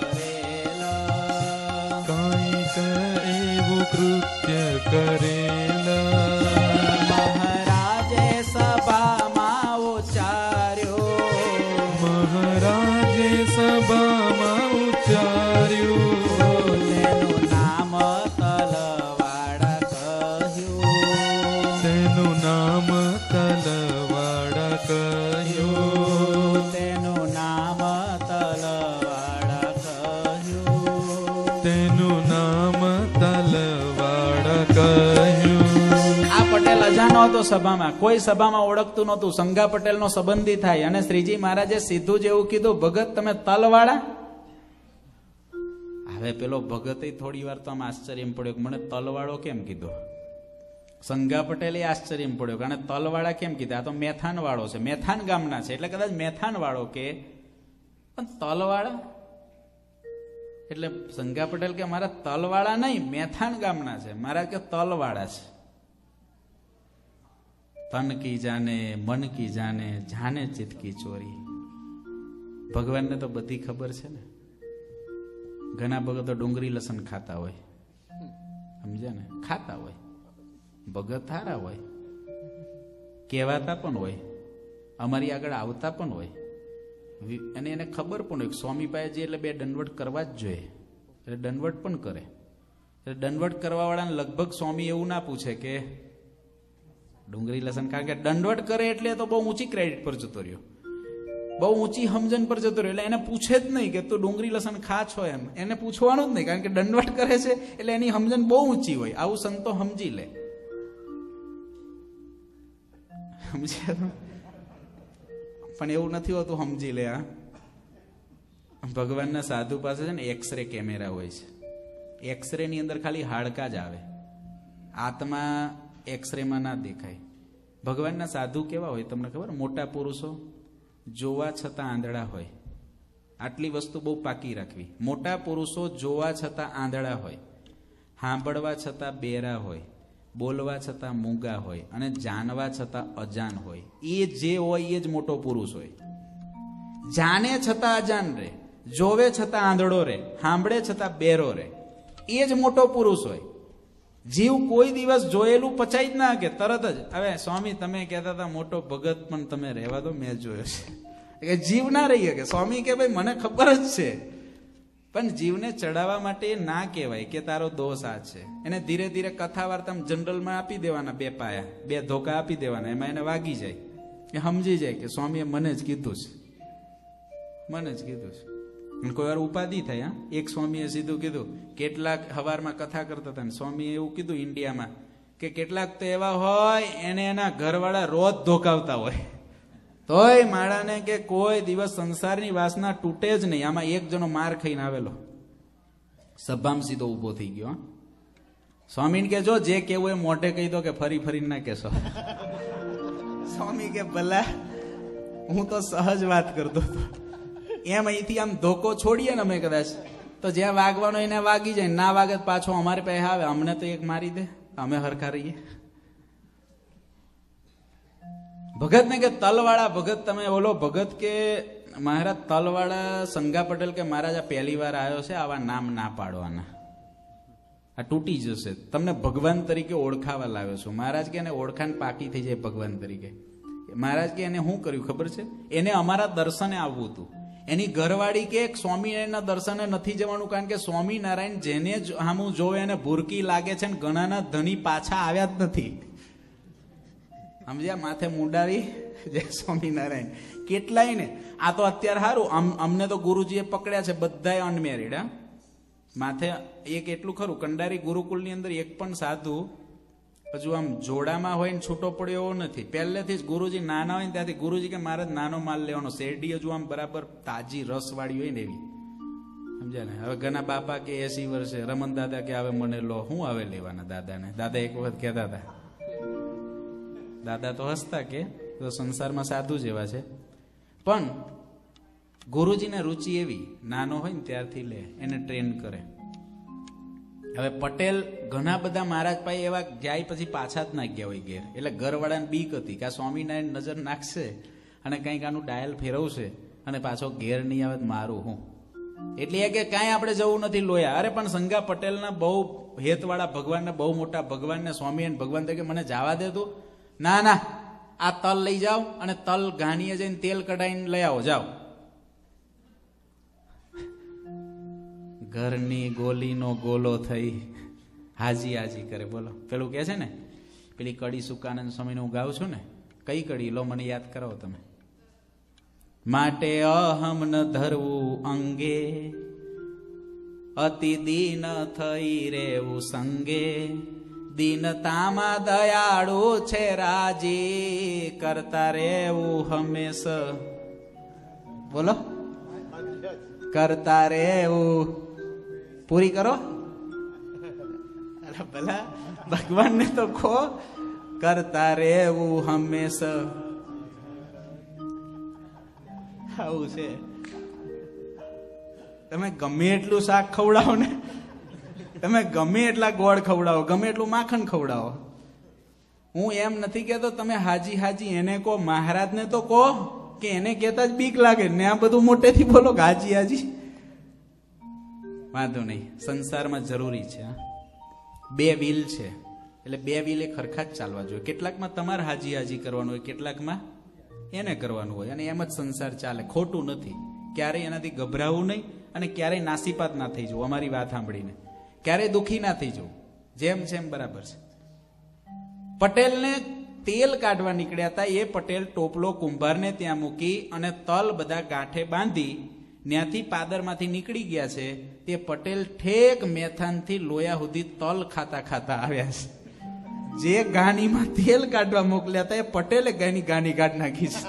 કરેલા, કાંઈક એવું કૃત્ય કરેલા, મહારાજે સભામાં ઉચ્ચાર્યો, મહારાજે સભામાં ઉચ્ચાર્યું, તેનું નામ તલવાડા કહ્યું, તેનું નામ તલવાડા કહ્યું, તેનું નામ તલવાડા કહ્યું, તેનું નામ તલવાડા કહ્યું. આ પટેલ અજાણો હતો સભામાં, કોઈ સભામાં ઓળખતું નહોતું. સંઘા પટેલનો સંબંધી થાય અને શ્રીજી મહારાજે સીધું જ એવું કીધું, ભગત તમે તલવાળા? હવે પેલો ભગત થોડી વાર તો આમ આશ્ચર્ય પડ્યો કે મને તલવાળો કેમ કીધો. સંઘા પટેલે આશ્ચર્ય પડ્યો કારણ તલવાળા કેમ કીધા, આ તો મેથાન વાળો છે, મેથાન ગામના છે એટલે કદાચ મેથાન વાળો કે, પણ તલવાળા એટલે સંઘા પટેલ કે મારા તલવાળા નહીં, મેથાન ગામના છે. મહારાજ કે તલવાળા છે. તન કી જાને મન કી જાને જાને ચિત્ત કી ચોરી. ભગવાનને તો બધી ખબર છે ને. ઘણા ભગતો ડુંગળી લસણ ખાતા હોય, સમજ્યા ને, ખાતા હોય. ભગત સારા હોય, કહેવાતા પણ હોય, અમારી આગળ આવતા પણ હોય, અને એને ખબર પણ હોય સ્વામી પાસે જે એટલે બે દંડવટ કરવા જ જોઈએ, એટલે દંડવટ પણ કરે. એટલે દંડવટ કરવા વાળાને લગભગ સ્વામી એવું ના પૂછે કે ડુંગળી લસણ, કારણ કે દંડવટ કરે એટલે તો બહુ ઊંચી ક્રેડિટ પર જતો રહ્યો, બહુ ઊંચી સમજણ પર જતો રહ્યો. એટલે એને પૂછે જ નહીં કે તું ડુંગળી લસણ ખા છો, એમ એને પૂછવાનું જ નહીં, કારણ કે દંડવટ કરે છે એટલે એની સમજણ બહુ ઊંચી હોય. આવું સંતો સમજી લે, સમજ્યા? પણ એવું નથી હોતું સમજી લે. હા, ભગવાનના સાધુ પાસે છે ને એક્સરે કેમેરા હોય છે. એક્સરે ની અંદર ખાલી હાડકા જ આવે, આત્મા એક્સરેમાં ના દેખાય. ભગવાનના સાધુ કેવા હોય તમને ખબર? મોટા પુરુષો, જોવા છતાં આંધળા હોય. આટલી વસ્તુ બહુ પાકી રાખવી. મોટા પુરુષો જોવા છતાં આંધળા હોય, સાંભળવા છતાં બેરા હોય, બોલવા છતાં મૂંગા હોય, અને જાણવા છતાં અજાન હોય. એ જે હોય એ જ મોટો પુરુષ હોય. જાણે છતાં અજાન રે, જોવે છતાં આંધળો રે, સાંભળે છતાં બેરો રે, એ જ મોટો પુરુષ હોય. જીવ કોઈ દિવસ જોયેલું પચાઈ જ ના કે તરત જ. હવે સ્વામી તમે કહેતા હતા મોટો ભગત, પણ તમે રહેવા દો, મેં જોયો છે. જીવ ના રહીએ કે સ્વામી કે ભાઈ મને ખબર જ છે, પણ જીવને ચડાવવા માટે ના કહેવાય કે તારો દોષ આ છે. એને ધીરે ધીરે કથા વાર્તા જનરલમાં આપી દેવાના, બે પાયા, બે ધોકા આપી દેવાના, એમાં એને વાગી જાય, એ સમજી જાય કે સ્વામીએ મને જ કીધું છે, મને જ કીધું છે. કોઈ વાર ઉપાધિ થાય. હા, એક સ્વામીએ સીધું કીધું, કેટલાક હવારમાં કથા કરતા હતા ને સ્વામીએ એવું કીધું ઇન્ડિયામાં કે કેટલાક તો એવા હોય એને એના ઘરવાળા રોજ ધોકાવતા હોય, તોય માળાને કે કોઈ દિવસ સંસારની વાસના તૂટે જ નહીં. આમાં એક જણો માર ખાઈને આવેલો સભામાં સીધો ઉભો થઈ ગયો. સ્વામીને કે જો જે કેવું એ મોઢે કહી દો કે ફરી ફરી ના કેશો. સ્વામી કે ભલા હું તો સહજ વાત કરતો હતો, એમ અહીંથી આમ ધોકો છોડીએ ને અમે કદાચ તો જ્યાં વાગવાનો એને વાગી જાય, ના વાગે પાછો અમારી પાસે આવે, અમને તો એક મારી દે, અમે હરખા રહીએ. ભગત ને કે તલવાળા ભગત તમે બોલો. ભગત કે મહારાજ તલવાળા સંઘા પટેલ કે મહારાજ આ પહેલી વાર આવ્યો છે, આવા નામ ના પાડવાના, આ તૂટી જશે, તમને ભગવાન તરીકે ઓળખાવા લાવ્યો છું. મહારાજ કે એને ઓળખાણ પાકી થઈ જાય ભગવાન તરીકે. મહારાજ કે એને શું કર્યું ખબર છે? એને અમારા દર્શને આવવું હતું. એની ઘરવાળી કે સ્વામિનારાયણના દર્શને નથી જવાનું, કારણ કે સ્વામિનારાયણ જેને હામું જોવે એને ભૂરકી લાગે છે, ને ઘણાના ધણી પાછા આવ્યા જ નથી. સમજ્યા? માથે મુંડાવી જય સ્વામિનારાયણ કેટલાય ને. આ તો અત્યારે સારું, અમને તો ગુરુજીએ પકડ્યા છે બધાય અનમેરિડ. હા, માથે એક એટલું ખરું, કંડારી ગુરુકુળની અંદર એક પણ સાધુ હજુ આમ જોડામાં હોય ને છૂટો પડ્યો એવો નથી. પહેલેથી જ ગુરુજી નાના હોય ને ત્યાંથી ગુરુજી કે મારે નાનો માલ લેવાનો, શેરડી હજુ આમ બરાબર તાજી રસ વાળી હોય ને એવી, સમજ્યા ને. હવે ઘણા બાપા કે એસી વર્ષે, રમન દાદા કે આવે મને લો, હું આવે લેવાના દાદાને. દાદા એક વખત કહેતા હતા, દાદા તો હસતા કે તો સંસારમાં સાધુ જેવા છે, પણ ગુરુજીને રુચિ એવી, નાનો હોય ને ત્યારથી લે, એને ટ્રેન કરે. હવે પટેલ ઘણા બધા મહારાજ પાસે એવા જાય પછી પાછા જ ના ગયા હોય ઘેર, એટલે ઘરવાળાને બીક હતી કે આ સ્વામિનારાયણ નજર નાખશે અને કંઈક આનું ડાયલ ફેરવશે અને પાછો ઘેર નહીં આવે મારું હું. એટલે એ કે કાંઈ આપણે જવું નથી લોયા. અરે પણ સંગા પટેલના બહુ હેતવાળા ભગવાનને, બહુ મોટા ભગવાનને, સ્વામિનારાયણ ભગવાન તરીકે મને જવા દે તું. ના ના, આ તલ લઈ જાઓ અને તલ ઘાણીએ જઈને તેલ કઢાઈને લઈ આવો, જાઓ. ઘરની ગોલીનો ગોલો થઈ હાજી હાજી કરે. બોલો, પેલું કે છે ને, પેલી કડી સુકાનંદ સ્વામીને હું ગાઉં છું ને, કઈ કડી લો મને યાદ કરાવો તમે. માટે અહમ ન ધરવું અંગે, અતિ દીન થઈ રેવું સંગે, દીનતામાં દયાળુ છે રાજી, કરતા રેવું હંમેશ. બોલો, કરતા રેવું. પૂરી કરો ભલા, ભગવાનને તો ખો. કરતા રેવું હંમેશા. આવું છે. તમે ગમે એટલું શાક ખવડાવો ને, તમે ગમે એટલા ગોળ ખવડાવો, ગમે એટલું માખણ ખવડાવો, હું એમ નથી કેતો તમે હાજી હાજી એને કહો, મહારાજને તો કહો કે એને કહેતા જ બીક લાગે ને આ બધું મોટેથી બોલો કે હાજી હાજી. વાંધો નહીં, સંસારમાં જરૂરી છે. બે વ્હીલ છે એટલે બે વ્હીલ એ ખરખા જ ચાલવા જોઈએ. કેટલાકમાં તમારે હાજી હાજી કરવાનું હોય, કેટલાકમાં એને કરવાનું હોય, અને એમ જ સંસાર ચાલે. ખોટું નથી, ક્યારેય એનાથી ગભરાવું નહીં અને ક્યારેય નાસીપાત ના થઈ જવું. અમારી વાત સાંભળીને ક્યારેય દુઃખી ના થઈ જવું. જેમ છે એમ બરાબર છે. પટેલને તેલ કાઢવા નીકળ્યા હતા, એ પટેલ ટોપલો કુંભારને ત્યાં મૂકી અને તલ બધા ગાંઠે બાંધી ત્યાંથી પાદરમાંથી નીકળી ગયા છે. તે પટેલ ઠેક મેથાનથી લોયા સુધી તલ ખાતા ખાતા આવ્યા છે. જે ગાનીમાં તેલ કાઢવા મોકલ્યા હતા એ પટેલે ગાની ગાની કાઢ નાખી છે.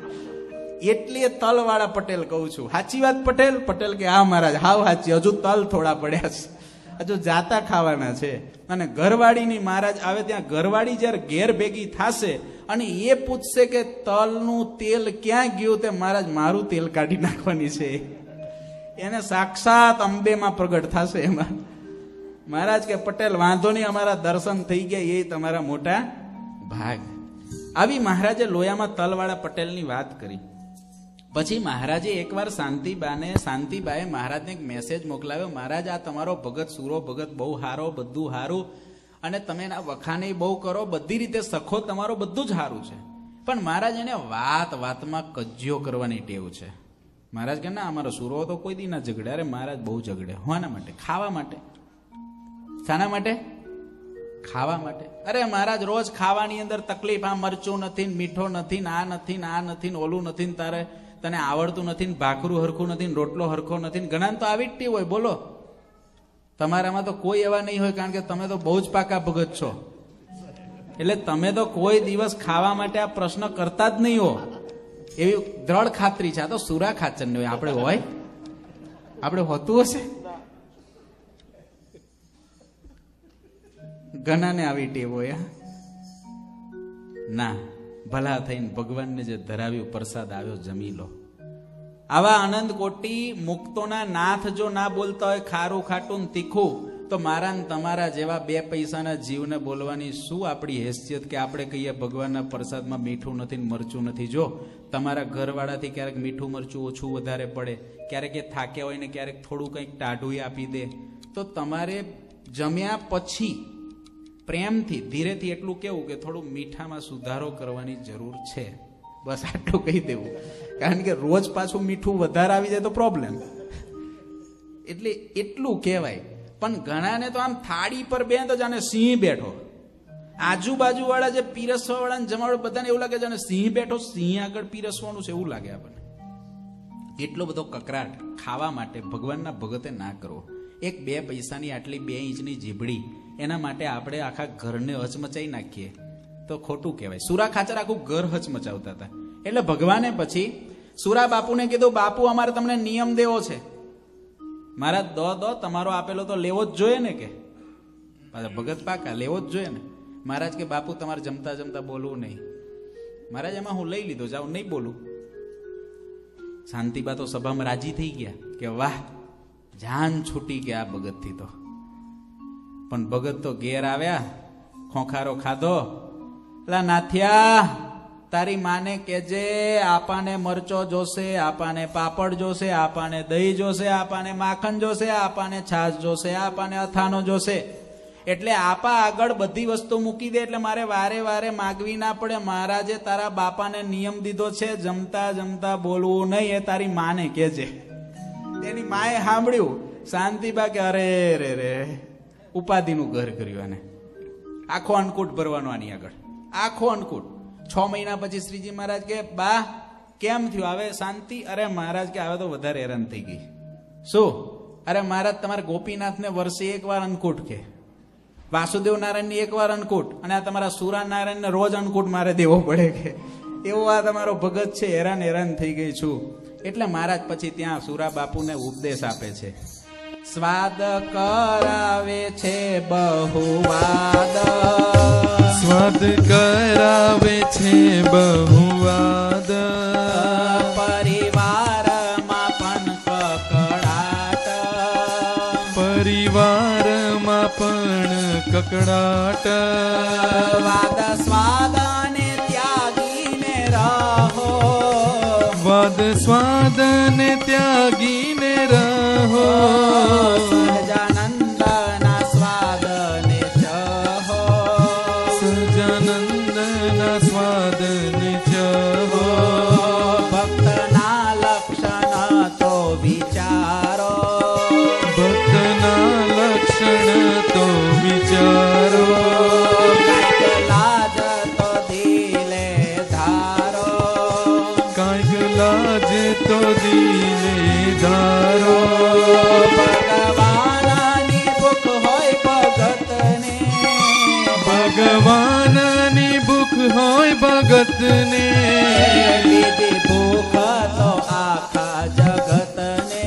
એટલે તલ વાળા પટેલ કહું છું. સાચી વાત પટેલ? પટેલ કે હા મહારાજ, હાવ સાચી, હજુ તલ થોડા પડ્યા છે, હજુ જાતા ખાવાના છે. અને ઘરવાળીની મહારાજ આવે ત્યાં ઘરવાળી જયારે ઘેર ભેગી થશે અને એ પૂછશે કે તલનું તેલ ક્યાં ગયું, તે મહારાજ મારું તેલ કાઢી નાખવાની છે. એને સાક્ષાત અંબેમાં પ્રગટ થશે એમાં. મહારાજ કે પટેલ વાંધો નહીં, અમારા દર્શન થઈ ગયા, એ તમારા મોટા ભાગ. આવી મહારાજે લોયામાં તલવાળા પટેલની વાત કરી. પછી મહારાજે એકવાર શાંતિબાને શાંતિબાએ મહારાજને એક મેસેજ મોકલાવ્યો, મહારાજ આ તમારો ભગત સુરો ભગત બહુ હારો, બધું હારું, અને તમે એના વખાણે બહુ કરો, બધી રીતે સખો તમારો બધું જ સારું છે, પણ મહારાજ એને વાત વાતમાં કજ્યો કરવાની ટેવ છે. મહારાજ કે ના, અમારો સુરો તો કોઈ દી ના ઝઘડે. અરે મહારાજ બહુ ઝઘડે. હોના માટે? ખાવા માટે. શાના માટે? ખાવા માટે. અરે મહારાજ રોજ ખાવાની અંદર તકલીફ, આ મરચું નથી, મીઠો નથી, આ નથી, આ નથી, ઓલું નથી, તારે તને આવડતું નથી, ભાખરું હરખું નથી, રોટલો હરખો નથી. ઘણા તો આવી જ ટેવ હોય. બોલો, તમારામાં તો કોઈ એવા નહીં હોય, કારણ કે તમે તો બહુ જ પાકા ભગત છો. એટલે તમે તો કોઈ દિવસ ખાવા માટે આ પ્રશ્ન કરતા જ નહીં હો, એવી દ્રઢ ખાતરી છે. આ તો સુરા ખાચર ને હોય. આપણે હોય, આપણે હોતું હશે. ઘણાને આવી ટેવ હોય. ના, ભલા થઈને ભગવાનને જે ધરાવ્યું પ્રસાદ આવ્યો જમી લો. આવા આનંદ કોટી મુક્તોના નાથ જો ના બોલતા હોય ખારું ખાટું તીખું, તો મારા ને તમારા જેવા બે પૈસાના જીવને બોલવાની શું આપણી હેસિયત કે આપણે કહીએ ભગવાનના પ્રસાદમાં મીઠું નથી, મરચું નથી. જો તમારા ઘરવાળાથી ક્યારેક મીઠું મરચું ઓછું વધારે પડે, ક્યારેક એ થાક્યા હોય ને ક્યારેક થોડું કંઈક ટાઢું આપી દે, તો તમારે જમ્યા પછી પ્રેમથી ધીરેથી એટલું કેવું કે થોડું મીઠામાં સુધારો કરવાની જરૂર છે. બસ આટલું કહી દેવું, કારણ કે રોજ પાછું મીઠું વધારે આવી જાય તો પ્રોબ્લેમ. એટલે એટલું કહેવાય. પણ ઘણાને તો આમ થાળી પર બે તો જાણે સિંહ બેઠો, આજુબાજુ વાળા જે પીરસવા વાળા જમાડો બધાને એવું લાગે જાણે સિંહ બેઠો, સિંહ આગળ પીરસવાનું છે એવું લાગે આપણને. એટલો બધો કકરાટ ખાવા માટે ભગવાનના ભગતે ના કરવો. એક બે પૈસાની આટલી બે ઇંચની જીભડી એના માટે આપણે આખા ઘરને હચમચાઈ નાખીએ તો ખોટું કહેવાય. સુરા ખાચર આખું ઘર હચમચાવતા હતા. એટલે ભગવાને પછી સુરા બાપુને કીધું, બાપુ અમારે તમને નિયમ દેવો છે. મારા દો દો તમારો આપેલો તો લેવો જ જોઈએ ને, કે ભગત પાકા લેવો જ જોઈએ ને. મહારાજ કે બાપુ તમારે જમતા જમતા બોલવું નહીં. મહારાજ એમાં હું લઈ લીધો, જાઉં નહીં બોલું. શાંતિબા તો સભામાં રાજી થઈ ગયા કે વાહ, જાન છૂટી ગયા ભગતથી તો. પણ ભગત તો ઘેર આવ્યા, ખોખારો ખાધો. લા નાથિયા, તારી માને કેજે આપાને મરચો જોશે, આપાને પાપડ જોશે, આપાને દહીં જોશે, આપાને માખણ જોશે, આપાને છાશ જોશે, આપાને અથાનો જોશે. એટલે આપા આગળ બધી વસ્તુ મૂકી દે એટલે મારે વારે વારે માગવી ના પડે. મહારાજે તારા બાપાને નિયમ દીધો છે જમતા જમતા બોલવું નહીં, એ તારી માને કેજે. તેની માએ સાંભળ્યું. શાંતિબા કે અરે રે રે, ઉપાધિનું ઘર કર્યું. અને આખો અન્નકૂટ ભરવાનો આની આગળ, આખો અન્નકૂટ. છ મહિના પછી શ્રીજી મહારાજ કે બા કેમ થયું, હવે શાંતિ? અરે મહારાજ કે હવે તો વધારે હેરાન થઈ ગઈ. શું? અરે મહારાજ તમારે ગોપીનાથને વર્ષે એક વાર અન્નકૂટ કે, વાસુદેવ નારાયણની એક વાર અન્નકૂટ, અને આ તમારા સુરા નારાયણને રોજ અન્નકૂટ મારે દેવો પડે કે. એવો આ તમારો ભગત છે, હેરાન હેરાન થઈ ગઈ છું. એટલે મહારાજ પછી ત્યાં સુરા બાપુને ઉપદેશ આપે છે. સ્વાદ કરાવે છે બહુવાદ, સ્વાદ કરાવે છે બહુવાદ, પરિવારમાં પણ કકડાટ, પરિવારમાં પણ કકડાટ. વાદ સ્વાદ ને ત્યાગીને રહો, વાદ સ્વાદ ને ત્યાગીને રહો, સહજાનંદ ના સ્વાદ ને ચહો, સહજાનંદ ના સ્વાદ ને ચહો. ભક્તના લક્ષણ તો વિચારો, ભક્તના લક્ષણ તો વિચારો. કાંઈક લાજ તો દિલે ધારો, કાંઈક લાજ તો દિલે ધારો. ભગવાનની ભૂખ હોય ભગતને, ભગવાનની ભૂખ હોય ભગતને, બીજી ભૂખ તો આખા જગતને,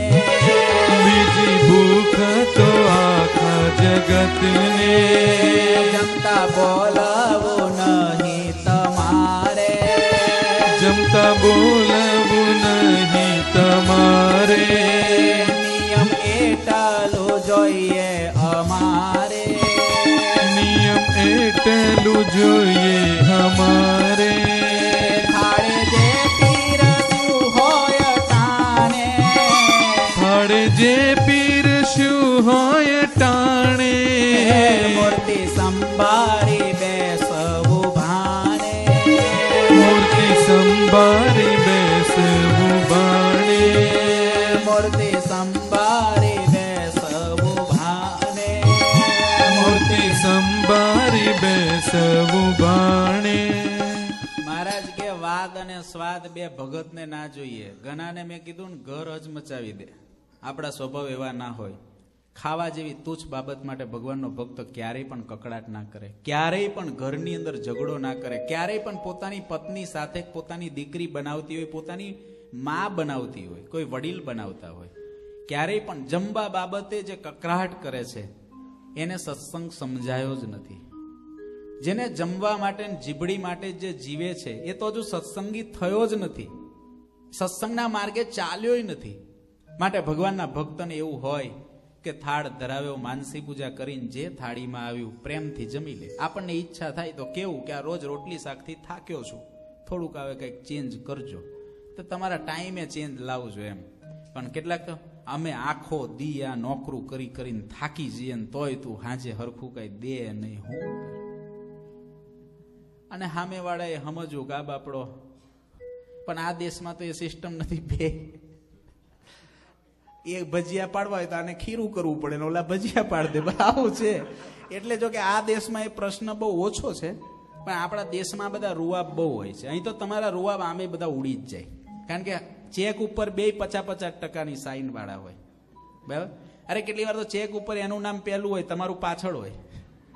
બીજી ભૂખ તો આખા જગતને. જમતા બોલવું નહીં તમારે, જમતા બોલવું નહીં તમારે, નિયમ એટલું જોઈએ અમારે, નિયમ એટલું જોઈએ અમારે. થાળે જે પીરસ્યું હોય ટાણે, થાળે જે પીરસ્યું હોય ટાણે, મૂર્તિ સંભાળી બેસવું ભાણે, મૂર્તિ સંભાળી બેસવું બાણે, મૂર્તિ સંભાળી બેસવું ભાણે, મૂર્તિ સંભાળી બેસવું બાણે. મહારાજ કે વાદ અને સ્વાદ બે ભગતને ના જોઈએ. ઘણાને મેં કીધું ને ઘર હચમચાવી દે. આપણા સ્વભાવ એવા ના હોય. ખાવા જેવી તુચ્છ બાબત માટે ભગવાનનો ભક્ત ક્યારેય પણ કકડાટ ના કરે, ક્યારેય પણ ઘરની અંદર ઝઘડો ના કરે, ક્યારેય પણ પોતાની પત્ની સાથે પોતાની દીકરી બનાવતી હોય, પોતાની માં બનાવતી હોય, કોઈ વડીલ બનાવતા હોય, ક્યારેય પણ જમવા બાબતે જે કકડાટ કરે છે એને સત્સંગ સમજાયો જ નથી. જેને જમવા માટે જીભડી માટે જે જીવે છે એ તો હજુ સત્સંગી થયો જ નથી, સત્સંગના માર્ગે ચાલ્યો નથી. માટે ભગવાનના ભક્તને એવું હોય કે થાળ ધરાવ્યો, માનસી પૂજા કરીને જે થાળીમાં આવ્યું પ્રેમથી જમી લે. આપણને ઈચ્છા થાય તો કેવું કે આ રોજ રોટલી શાકથી થાક્યો છું, થોડુંક આવે કંઈક ચેન્જ કરજો, તો તમારા ટાઈમે ચેન્જ લાવજો એમ. પણ કેટલાક તો અમે આખો દી આ નોકરું કરી કરીને થાકી જઈએ ને તોય તું હાજે હરખું કઈ દે નહીં, હું અને સામે વાળા એ સમજવું ગા બાપડો. પણ આ દેશમાં તો એ સિસ્ટમ નથી. બે એ ભજીયા પાડવા હોય તો આને ખીરું કરવું પડે ને ઓલા ભજીયા પાડ દે, આવું છે. એટલે જો કે આ દેશમાં એ પ્રશ્ન બહુ ઓછો છે, પણ આપણા દેશમાં બધા રૂવાબ બહુ હોય છે. અહીં તો તમારા રૂવાબ આમે બધા ઉડી જ જાય, કારણ કે ચેક ઉપર બે પચાસ પચાસ ટકાની સાઈન વાળા હોય, બરાબર. અરે કેટલી વાર તો ચેક ઉપર એનું નામ પહેલું હોય, તમારું પાછળ હોય.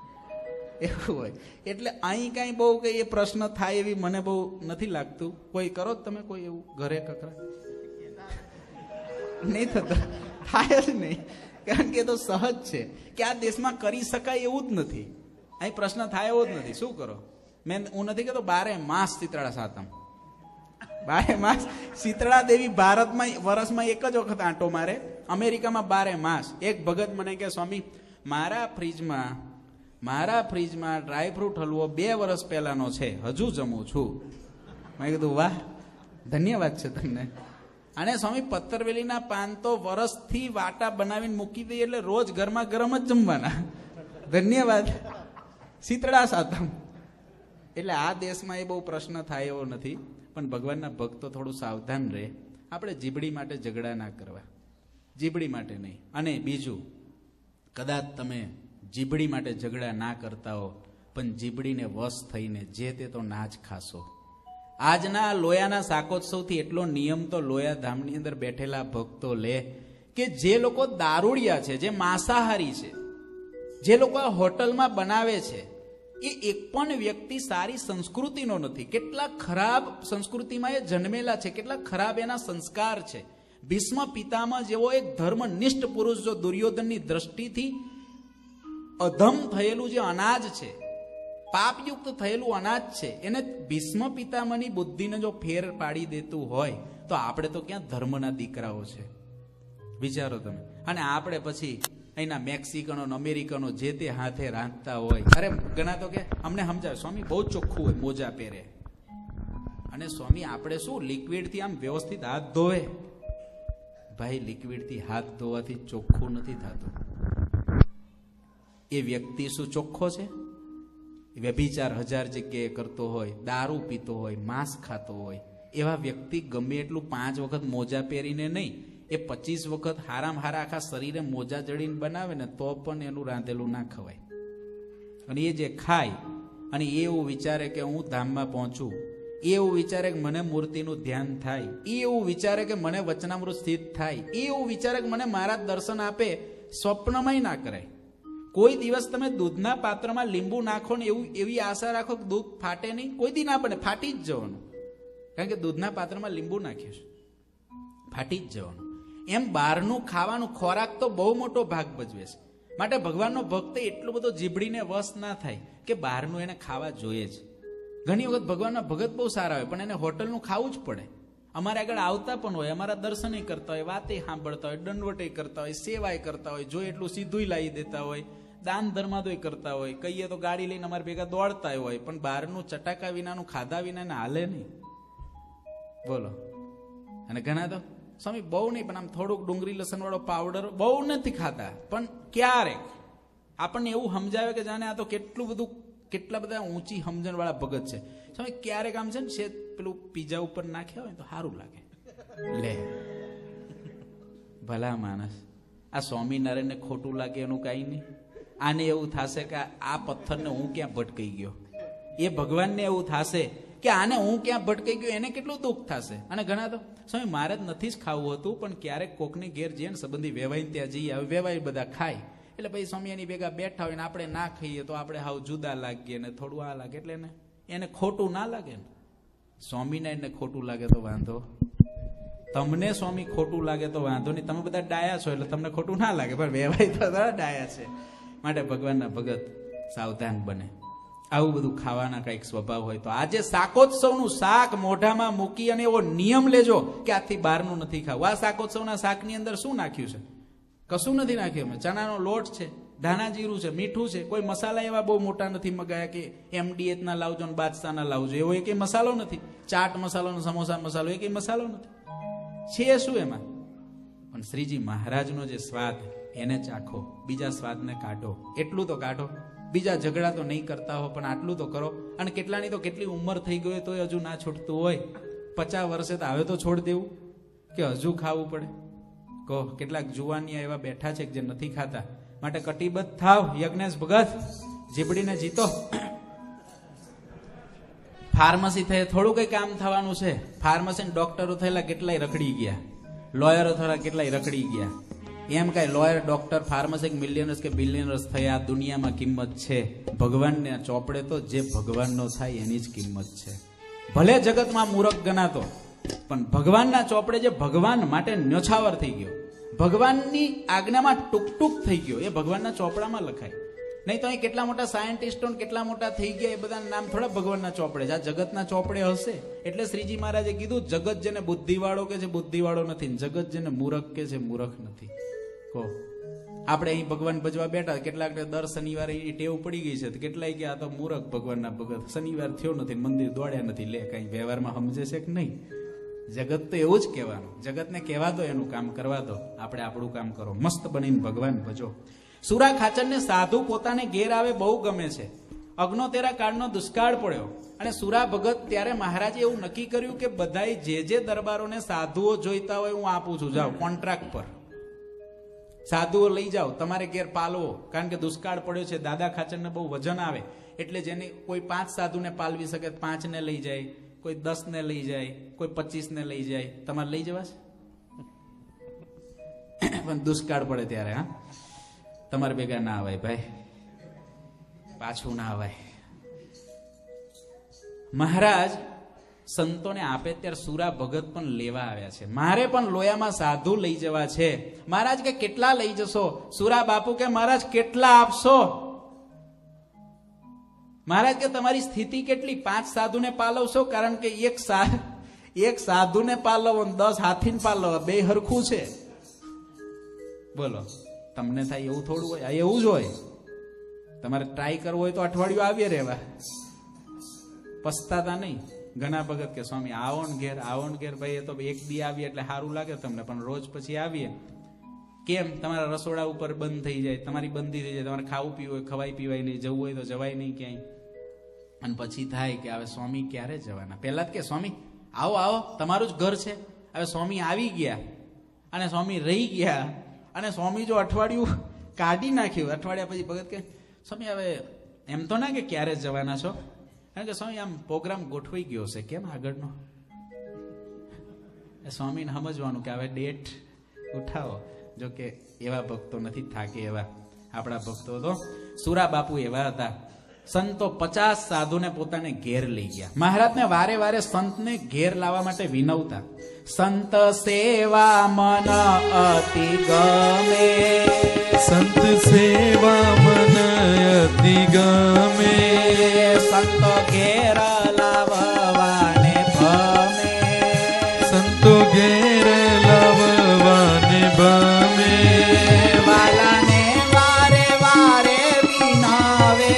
એવું હોય. એટલે અહીં કાંઈ બહુ કઈ એ પ્રશ્ન થાય એવી મને બહુ નથી લાગતું. કોઈ કરો તમે કોઈ એવું ઘરે કકરા? નહીં થતો, થાય જ નહીં. કારણ કે એ તો સહજ છે કે આ દેશમાં કરી શકાય એવું જ નથી. અહીં પ્રશ્ન થાય એવો જ નથી. શું કરો? મેં હું નથી કહેતો બારે માસ શીતળા સાતમ, બારે માસ શીતળા દેવી ભારતમાં વર્ષમાં એક જ વખત આંટો મારે, અમેરિકામાં બારે માસ. એક ભગત મને કહે, સ્વામી મારા ફ્રીજમાં મારા ફ્રીજમાં ડ્રાયફ્રૂટ હલવો બે વર્ષ પહેલાનો છે, હજુ જમું છું. મેં કીધું વાહ, ધન્યવાદ છે તમને. અને સ્વામી પત્તરવેલીના પાન તો વરસથી વાટા બનાવીને મૂકી દઈએ એટલે રોજ ગરમા ગરમ જ જમવાના. ધન્યવાદ. શીતળા સાતમ. એટલે આ દેશમાં એ બહુ પ્રશ્ન થાય એવો નથી. પણ ભગવાનના ભક્તો થોડું સાવધાન રહે. આપણે જીબડી માટે ઝઘડા ના કરવા, જીબડી માટે નહીં. અને બીજું, કદાચ તમે જીબડી માટે ઝઘડા ના કરતા હો, પણ જીબડીને વશ થઈને જે તે તો ના જ ખાશો. આજના લોયાના શાકોત્સવથી એટલો નિયમ તો લોયા ધામની અંદર બેઠેલા ભક્તો લે કે જે લોકો દારૂડિયા છે, જે માંસાહારી છે, જે લોકો આ હોટલમાં બનાવે છે, એ એક પણ વ્યક્તિ સારી સંસ્કૃતિનો નથી. કેટલા ખરાબ સંસ્કૃતિમાં એ જન્મેલા છે, કેટલા ખરાબ એના સંસ્કાર છે. ભીષ્મ પિતામહ જેવો એક ધર્મનિષ્ઠ પુરુષ જો દુર્યોધનની દ્રષ્ટિથી અધમ થયેલું જે અનાજ છે, પાપયુક્ત થયેલું અનાજ છે, એને ભીષ્મ પિતામહની બુદ્ધિને જો ફેર પાડી દેતું હોય તો આપણે તો ક્યાં ધર્મના દીકરાઓ છે, વિચારો તમે. અને આપણે પછી અહીંના મેક્સિકનો અમેરિકનો જે તે હાથે રાંધતા હોય. અરે ઘણા તો કે અમને સમજાવે, સ્વામી બહુ ચોખ્ખું હોય, મોજા પહેરે. અને સ્વામી આપણે શું લિક્વિડથી આમ વ્યવસ્થિત હાથ ધોવે? ભાઈ લિક્વિડથી હાથ ધોવાથી ચોખ્ખું નથી થતું. એ વ્યક્તિ શું ચોખ્ખો છે? વ્યભિચાર હજાર જગ્યાએ કરતો હોય, દારૂ પીતો હોય, માંસ ખાતો હોય, એવા વ્યક્તિ ગમે એટલું પાંચ વખત મોજા પહેરીને નહીં, એ પચીસ વખત હારામ હારા આખા શરીરે મોજા જડીને બનાવે ને તો પણ એનું રાંધેલું ના ખવાય. અને એ જે ખાય અને એ એવું વિચારે કે હું ધામમાં પહોંચું, એ એવું વિચારે કે મને મૂર્તિનું ધ્યાન થાય, એ એવું વિચારે કે મને વચનામૃત સ્થિત થાય, એ એવું વિચારે કે મને મારા દર્શન આપે, સ્વપ્નમાંય ના કરાય. કોઈ દિવસ તમે દૂધના પાત્રમાં લીંબુ નાખો ને એવું એવી આશા રાખો કે દૂધ ફાટે નહીં, કોઈ દી ના બને, ફાટી જ જવાનું. કારણ કે દૂધના પાત્રમાં લીંબુ નાખ્યું છે, ફાટી જ જવાનું. એમ બહારનું ખાવાનું ખોરાક તો બહુ મોટો ભાગ ભજવે છે. માટે ભગવાનનો ભક્ત એટલો બધો જીબડીને વશ ના થાય કે બહારનું એને ખાવા જોઈએ જ. ઘણી વખત ભગવાનના ભગત બહુ સારા હોય પણ એને હોટલનું ખાવું જ પડે. અમારે આગળ આવતા પણ હોય, અમારા દર્શને કરતા હોય, વાતે સાંભળતા હોય, દંડવટે કરતા હોય, સેવાય કરતા હોય, જો એટલું સીધું લાવી દેતા હોય, દાન ધર્માદોય કરતા હોય, કહીએ તો ગાડી લઈને અમારે ભેગા દોડતા હોય, પણ બહારનું ચટાકા વિનાનું ખાધા વિના હાલે નહીં. બોલો. અને ઘણા તો સ્વામી બહુ નહીં પણ આમ થોડુંક ડુંગળી લસણ વાળો પાવડર બહુ નથી ખાતા, પણ ક્યારેક આપણને એવું સમજાવે કે જાણે આ તો કેટલું બધું, કેટલા બધા ઊંચી સમજણ વાળા ભગત છે. સ્વામી ક્યારેક આમ છે ને છે પેલું પીઝા ઉપર નાખ્યા હોય તો સારું લાગે. લે ભલા માણસ, આ સ્વામિનારાયણને ખોટું લાગે એનું કઈ નહીં. આને એવું થશે કે આ પથ્થરને હું ક્યાં ભટકાઈ ગયો, એ ભગવાનને એવું થશે કે આને હું ક્યાં ભટકાઈ ગયો, એને કેટલું દુઃખ થશે. અને ઘણા તો સ્વામી મારે જ નથી જ ખાવું હતું પણ ક્યારેક કોકની ઘેર જઈએ ને સંબંધી વેવાઈને ત્યાં જઈએ, હવે વેવાઈ બધા ખાય એટલે પછી સ્વામી એની ભેગા બેઠા હોય ને આપણે ના ખાઈએ તો આપણે હાવ જુદા લાગીએ ને થોડું આ લાગે, એટલે એને એને ખોટું ના લાગે ને. સ્વામિનારાયણને ખોટું લાગે તો વાંધો, તમને સ્વામી ખોટું લાગે તો વાંધો નહીં, તમે બધા ડાયા છો એટલે તમને ખોટું ના લાગે, પણ વેવાઈ તો ડાયા છે. માટે ભગવાનના ભગત સાવધાન બને. આવું બધું ખાવાના કઈક સ્વભાવ હોય તો આજે શાકોત્સવનું શાક મોઢામાં મૂકી અને એવો નિયમ લેજો કે આથી બહારનું નથી ખાવું. આ શાકોત્સવના શાકની અંદર શું નાખ્યું છે? કશું નથી નાખ્યું. અમે ચણાનો લોટ છે, ધાણા જીરું છે, મીઠું છે, કોઈ મસાલા એવા બહુ મોટા નથી મગાયા કે એમડીએચ ના લાવજો ને બાદશાહના લાવજો, એવો એક મસાલો નથી. ચાટ મસાલો ને સમોસા મસાલો એક મસાલો નથી. છે શું એમાં? પણ શ્રીજી મહારાજનો જે સ્વાદ એને ચાખો, બીજા સ્વાદને કાઢો. એટલું તો કાઢો. બીજા ઝઘડા તો નહીં કરતા હો પણ આટલું તો કરો. અને કેટલાની તો કેટલી ઉંમર થઈ ગઈ તો હજુ ના છૂટતું હોય, પચાસ વર્ષે તો હવે તો છોડ દેવું કે હજુ ખાવું પડે? કહો કેટલાક જુવાનિયા એવા બેઠા છે જે નથી ખાતા. માટે કટિબદ્ધ થાવ યજ્ઞેશ ભગત, જીબડીને જીતો. ફાર્મસી થઈ થોડું કઈ કામ થવાનું છે. ફાર્મસી ડોક્ટરો થયેલા કેટલાય રખડી ગયા, લોયરો થયેલા કેટલાય રખડી ગયા. એમ કઈ લોયર, ડોક્ટર, ફાર્માસિસ્ટ, મિલિયનર્સ કે બિલિયનર્સ થયા આ દુનિયામાં કિંમત છે. ભગવાનને ચોપડે તો જે ભગવાનનો થાય એની જ કિંમત છે. ભલે જગતમાં મૂરખ ગણાતો, પણ ભગવાનના ચોપડે જે ભગવાન માટે ન્યોછાવર થઈ ગયો, ભગવાનની આજ્ઞામાં ટૂંક ટૂંક થઈ ગયો, એ ભગવાનના ચોપડામાં લખાય. નહીં તો અહીં કેટલા મોટા સાયન્ટિસ્ટો કેટલા મોટા થઈ ગયા એ બધા નામ થોડા ભગવાનના ચોપડે છે. આ જગતના ચોપડે હશે. એટલે શ્રીજી મહારાજે કીધું, જગત જેને બુદ્ધિવાળો કે છે બુદ્ધિવાળો નથી, જગત જેને મૂરખ કે છે મૂરખ નથી. કહો આપણે અહીં ભગવાન ભજવા બેઠા, કેટલાક દર શનિવારે એ ટેવ પડી ગઈ છે, કેટલાય કે આ તો મૂરખ ભગવાનના ભગત, શનિવાર થયો નથી, મંદિર દોડ્યા નથી. લે કઈ વ્યવહારમાં સમજે છે કે નહીં? જગત તો એવું જ કહેવાનું. જગતને કહેવા દો, એનું કામ કરવા દો, આપણે આપણું કામ કરો. મસ્ત બનીને ભગવાન ભજો. સુરા ખાચરને સાધુ પોતાને ઘેર આવે બહુ ગમે છે. અગ્નોતેરા કાળનો દુષ્કાળ પડ્યો અને સુરા ભગત ત્યારે મહારાજે એવું નક્કી કર્યું કે બધાય જે જે દરબારોને સાધુઓ જોઈતા હોય હું આપું છું, જાઓ કોન્ટ્રાક્ટ પર સાધુઓ લઈ જાઓ, તમારે ઘેર પાલવો. કારણ કે દુષ્કાળ પડ્યો છે, દાદા ખાચરને બહુ વજન આવે, એટલે જેને કોઈ પાંચ સાધુને પાલવી શકે પાંચ ને લઈ જાય, કોઈ દસ ને લઈ જાય, કોઈ પચીસ ને લઈ જાય. તમારે લઈ જવાશે? પણ દુષ્કાળ પડે ત્યારે હા તમારે ભેગા ના આવાય ભાઈ, પાછું ના આવાય. મહારાજ સંતોને આપે ત્યારે સુરા ભગત પણ લેવા આવ્યા છે. મારે પણ લોયામાં સાધુ લઈ જવા છે. મહારાજ કે કેટલા લઈ જશો? સુરા બાપુ કે મહારાજ કેટલા આપશો? મહારાજ કે તમારી સ્થિતિ કેટલી? પાંચ સાધુને પાલવશો? કારણ કે એક સા એક સાધુને પાલવો દસ હાથીને પાલવો બે હરખું છે. બોલો તમને થાય એવું થોડું હોય? એવું જ હોય. તમારે ટ્રાય કરવું હોય તો અઠવાડિયું આવીએ રહેવા, પસ્તાતા નહીં. ઘણા ભગત કે સ્વામી આવો ને ઘેર, આવો ને ઘેર. ભાઈ એ તો એક દી આવીએ એટલે સારું લાગે તમને, પણ રોજ પછી આવીએ કેમ? તમારા રસોડા ઉપર બંધ થઈ જાય, તમારી બંધી થઈ જાય, તમારે ખાવું પીવું હોય ખવાય પીવાય નહીં, જવું હોય તો જવાય નહીં ક્યાંય. અને પછી થાય કે હવે સ્વામી ક્યારે જવાના? પહેલા જ કે સ્વામી આવો આવો, તમારું જ ઘર છે. હવે સ્વામી આવી ગયા અને સ્વામી રહી ગયા, અને સ્વામી જો અઠવાડિયું કાઢી નાખ્યું, અઠવાડિયા પછી ભગત કે સ્વામી હવે એમ તો ના કે ક્યારે જવાના છો? કારણ કે સ્વામી આમ પ્રોગ્રામ ગોઠવાઈ ગયો છે. કેમ આગળનો? સ્વામીને સમજવાનું કે હવે ડેટ ઉઠાવો. જો કે એવા ભક્તો નથી થાકે એવા આપણા ભક્તો તો. સુરા બાપુ એવા હતા. સંતો પચાસ સાધુને પોતાને ઘેર લઈ ગયા. મહારાજને વારે વારે સંતને ઘેર લાવવા માટે વિનવતા. સંત સેવા મન અતિ ગમે, સંત સેવા મન અતિ ગમે, સંતો ઘેર લાવવાને ભમે, સંતો ઘેર લાવવાને ભમે, વાલાને વારે વારે વિનાવે,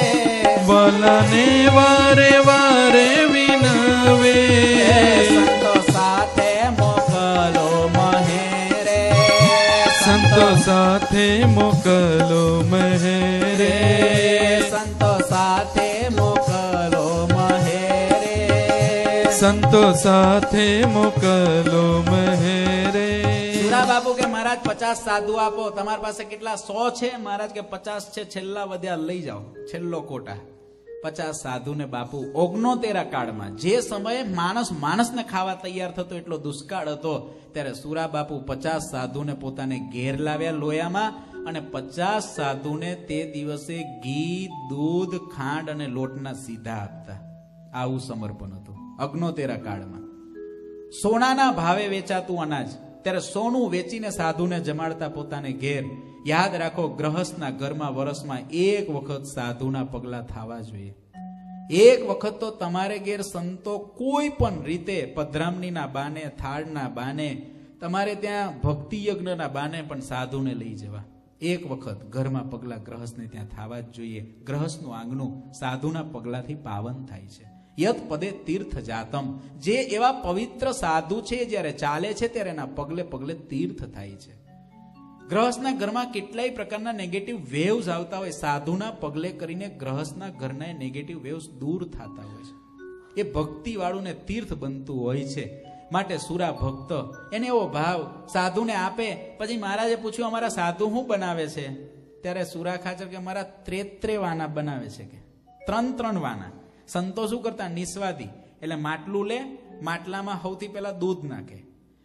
વાલાને વારે વારે વિનાવે, સંતો સાથે મોકલો મહેરે, સંતો સાથે મોકલો મહેરે, સંતો સાથે મોકલો મહેરે, સંતો સાથે મોકલો મહેરે. સુરા બાપુ કે મહારાજ પચાસ સાધુ આપો. તમારી પાસે કેટલા? સો છે? મહારાજ કે પચાસ છે, છેલ્લા વધ્યા લઈ જાઓ, છેલ્લો કોટા. પચાસ સાધુ ને બાપુ ઓગણોતેરા કાળમાં, જે સમયે માણસ માણસને ખાવા તૈયાર થતો એટલો દુષ્કાળ હતો, ત્યારે સુરા બાપુ પચાસ સાધુને પોતાને ઘેર લાવ્યા લોયામાં, અને પચાસ સાધુને તે દિવસે ઘી, દૂધ, ખાંડ અને લોટના સીધા આપતા. આવું સમર્પણ હતું અગ્નોતેરા કાળમાં. સોનાના ભાવે વેચાતું અનાજ, ત્યારે સોનું વેચીને સાધુને જમાડતા પોતાને ઘેર. યાદ રાખો, ગ્રહસ્થના ઘરમાં વર્ષમાં એક વખત સાધુના પગલા થવા જોઈએ. એક વખત તો તમારે ઘેર સંતો કોઈ પણ રીતે પધરામણીના બાને, થાળના બાને, તમારે ત્યાં ભક્તિ યજ્ઞના બાને પણ સાધુને લઈ જવા. એક વખત ઘરમાં પગલા ગ્રહસ્થને ત્યાં થવા જ જોઈએ. ગ્રહસ્થનું આંગણું સાધુના પગલાથી પાવન થાય છે. યત પદે તીર્થ જાતમ, જે એવા પવિત્ર સાધુ છે જ્યારે ચાલે છે ત્યારે એના પગલે પગલે તીર્થ થાય છે. ગ્રહસ્થના ઘરમાં કેટલાય પ્રકારના નેગેટિવ વેવ્સ આવતા હોય, સાધુના પગલે કરીને ગ્રહસ્થના ઘરના નેગેટિવ વેવ્સ દૂર થતા હોય છે. એ ભક્તિ વાળું ને તીર્થ બનતું હોય છે. માટે સુરા ભક્ત એને એવો ભાવ સાધુને આપે. પછી મહારાજે પૂછ્યું અમારા સાધુ શું બનાવે છે? ત્યારે સુરા ખાચર કે અમારા ત્રેત્રે વાના બનાવે છે, કે ત્રણ ત્રણ વાના. સંતો શું કરતા? નિસ્વાદી, એટલે માટલું લે, માટલામાં સૌથી પહેલા દૂધ નાખે,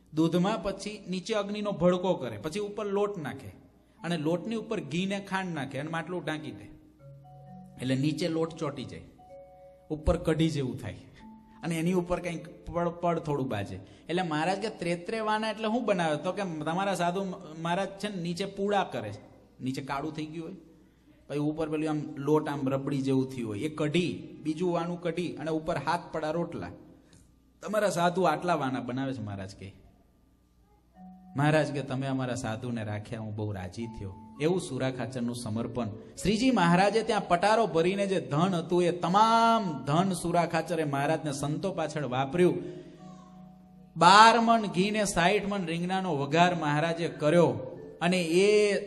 દૂધમાં પછી નીચે અગ્નિનો ભડકો કરે, પછી ઉપર લોટ નાખે અને લોટની ઉપર ઘી ને ખાંડ નાખે અને માટલું ઢાંકી દે, એટલે નીચે લોટ ચોટી જાય, ઉપર કઢી જેવું થાય અને એની ઉપર કંઈક પડ પડ થોડું બાજે. એટલે મહારાજ કે ત્રેત્રે વાના એટલે શું બનાવે? તો કે તમારા સાધુ મહારાજ છે ને નીચે પૂડા કરે, નીચે કાળું થઈ ગયું હોય, પછી ઉપર પેલું આમ લોટ આમ રબડી જેવું થયું હોય, એ કઢી, બીજું વાનું કઢી અને ઉપર હાથ પડા રોટલા. તમારા સાધુ આટલા વાના બનાવે છે. મહારાજ કે મહારાજ કે તમે અમારા સાધુને રાખ્યા, હું બહુ રાજી થયો. એવું સુરા ખાચરનું સમર્પણ. શ્રીજી મહારાજે ત્યાં પટારો ભરીને જે ધન હતું એ તમામ ધન સુરા ખાચરે મહારાજને સંતો પાછળ વાપર્યું. બાર મણ ઘી ને સાઠ મણ રીંગણાનો વઘાર મહારાજે કર્યો અને એ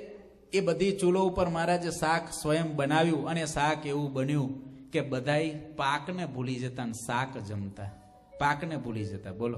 એ બધી ચૂલો ઉપર મહારાજે શાક સ્વયં બનાવ્યું અને શાક એવું બન્યું કે બધાય પાકને ભૂલી જતા ને શાક જમતા. પાકને ભૂલી જતા. બોલો,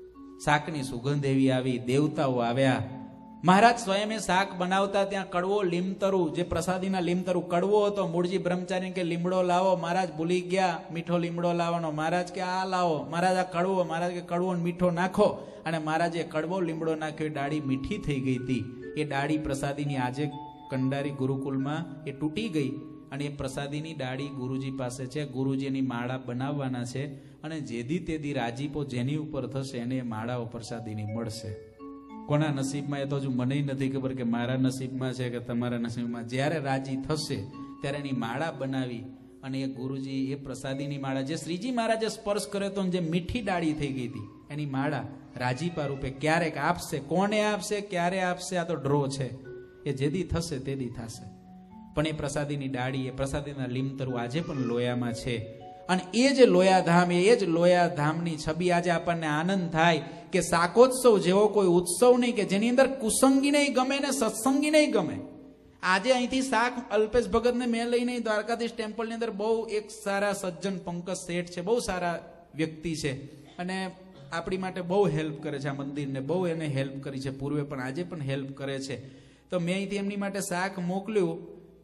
શાકની સુગંધ એવી આવી, દેવતાઓ આવ્યા. મહારાજ સ્વયં શાક બનાવતા ત્યાં કડવો લીમતરુ, જે પ્રસાદીના લીમતરુ કડવો હતો. મૂળજી બ્રહ્મચારી કે લીમડો લાવો, મહારાજ ભૂલી ગયા મીઠો લીમડો લાવવાનો. મહારાજ કે આ લાવો, મહારાજ આ કડવો, મહારાજ કે કડવો મીઠો નાખો. અને મહારાજે કડવો લીમડો નાખ્યો, એ ડાળી મીઠી થઈ ગઈ હતી. એ ડાળી પ્રસાદીની આજે કંડારી ગુરુકુલમાં એ તૂટી ગઈ અને એ પ્રસાદીની ડાળી ગુરુજી પાસે છે. ગુરુજી એની માળા બનાવવાના છે અને જેદી તેદી રાજીપો જેની ઉપર થશે એને એ માળાઓ પ્રસાદીની મળશે. કોના નસીબમાં એ તો હજુ મને નથી ખબર કે મારા નસીબમાં છે કે તમારા નસીબમાં. જ્યારે રાજી થશે ત્યારે એની માળા બનાવી અને એ ગુરુજી એ પ્રસાદીની માળા જે શ્રીજી મહારાજે સ્પર્શ કર્યો તો જે મીઠી ડાળી થઈ ગઈ હતી એની માળા રાજીપા રૂપે ક્યારેક આપશે. કોને આપશે, ક્યારે આપશે, આ તો ડ્રો છે. એ જેદી થશે તેદી થશે. પણ એ પ્રસાદીની ડાળી, એ પ્રસાદીના લીમતરુ આજે પણ લોયામાં છે. અને એ જ લોયાધામ, એ જ લોયાધામની છબી આજે આપણને આનંદ થાય કે શાકોત્સવ જેવો કોઈ ઉત્સવ નહીં કે જેની અંદર કુસંગી નહીં ગમે ને સત્સંગી નહીં ગમે. આજે અહીંથી શાક અલ્પેશ ભગતને મેં લઈને દ્વારકાધીશ ટેમ્પલની અંદર બહુ એક સારા સજ્જન પંકજ શેઠ છે, બહુ સારા વ્યક્તિ છે અને આપણી માટે બહુ હેલ્પ કરે છે. આ મંદિરને બહુ એને હેલ્પ કરી છે પૂર્વે પણ આજે પણ હેલ્પ કરે છે. તો મેં અહીંથી એમની માટે શાક મોકલ્યું.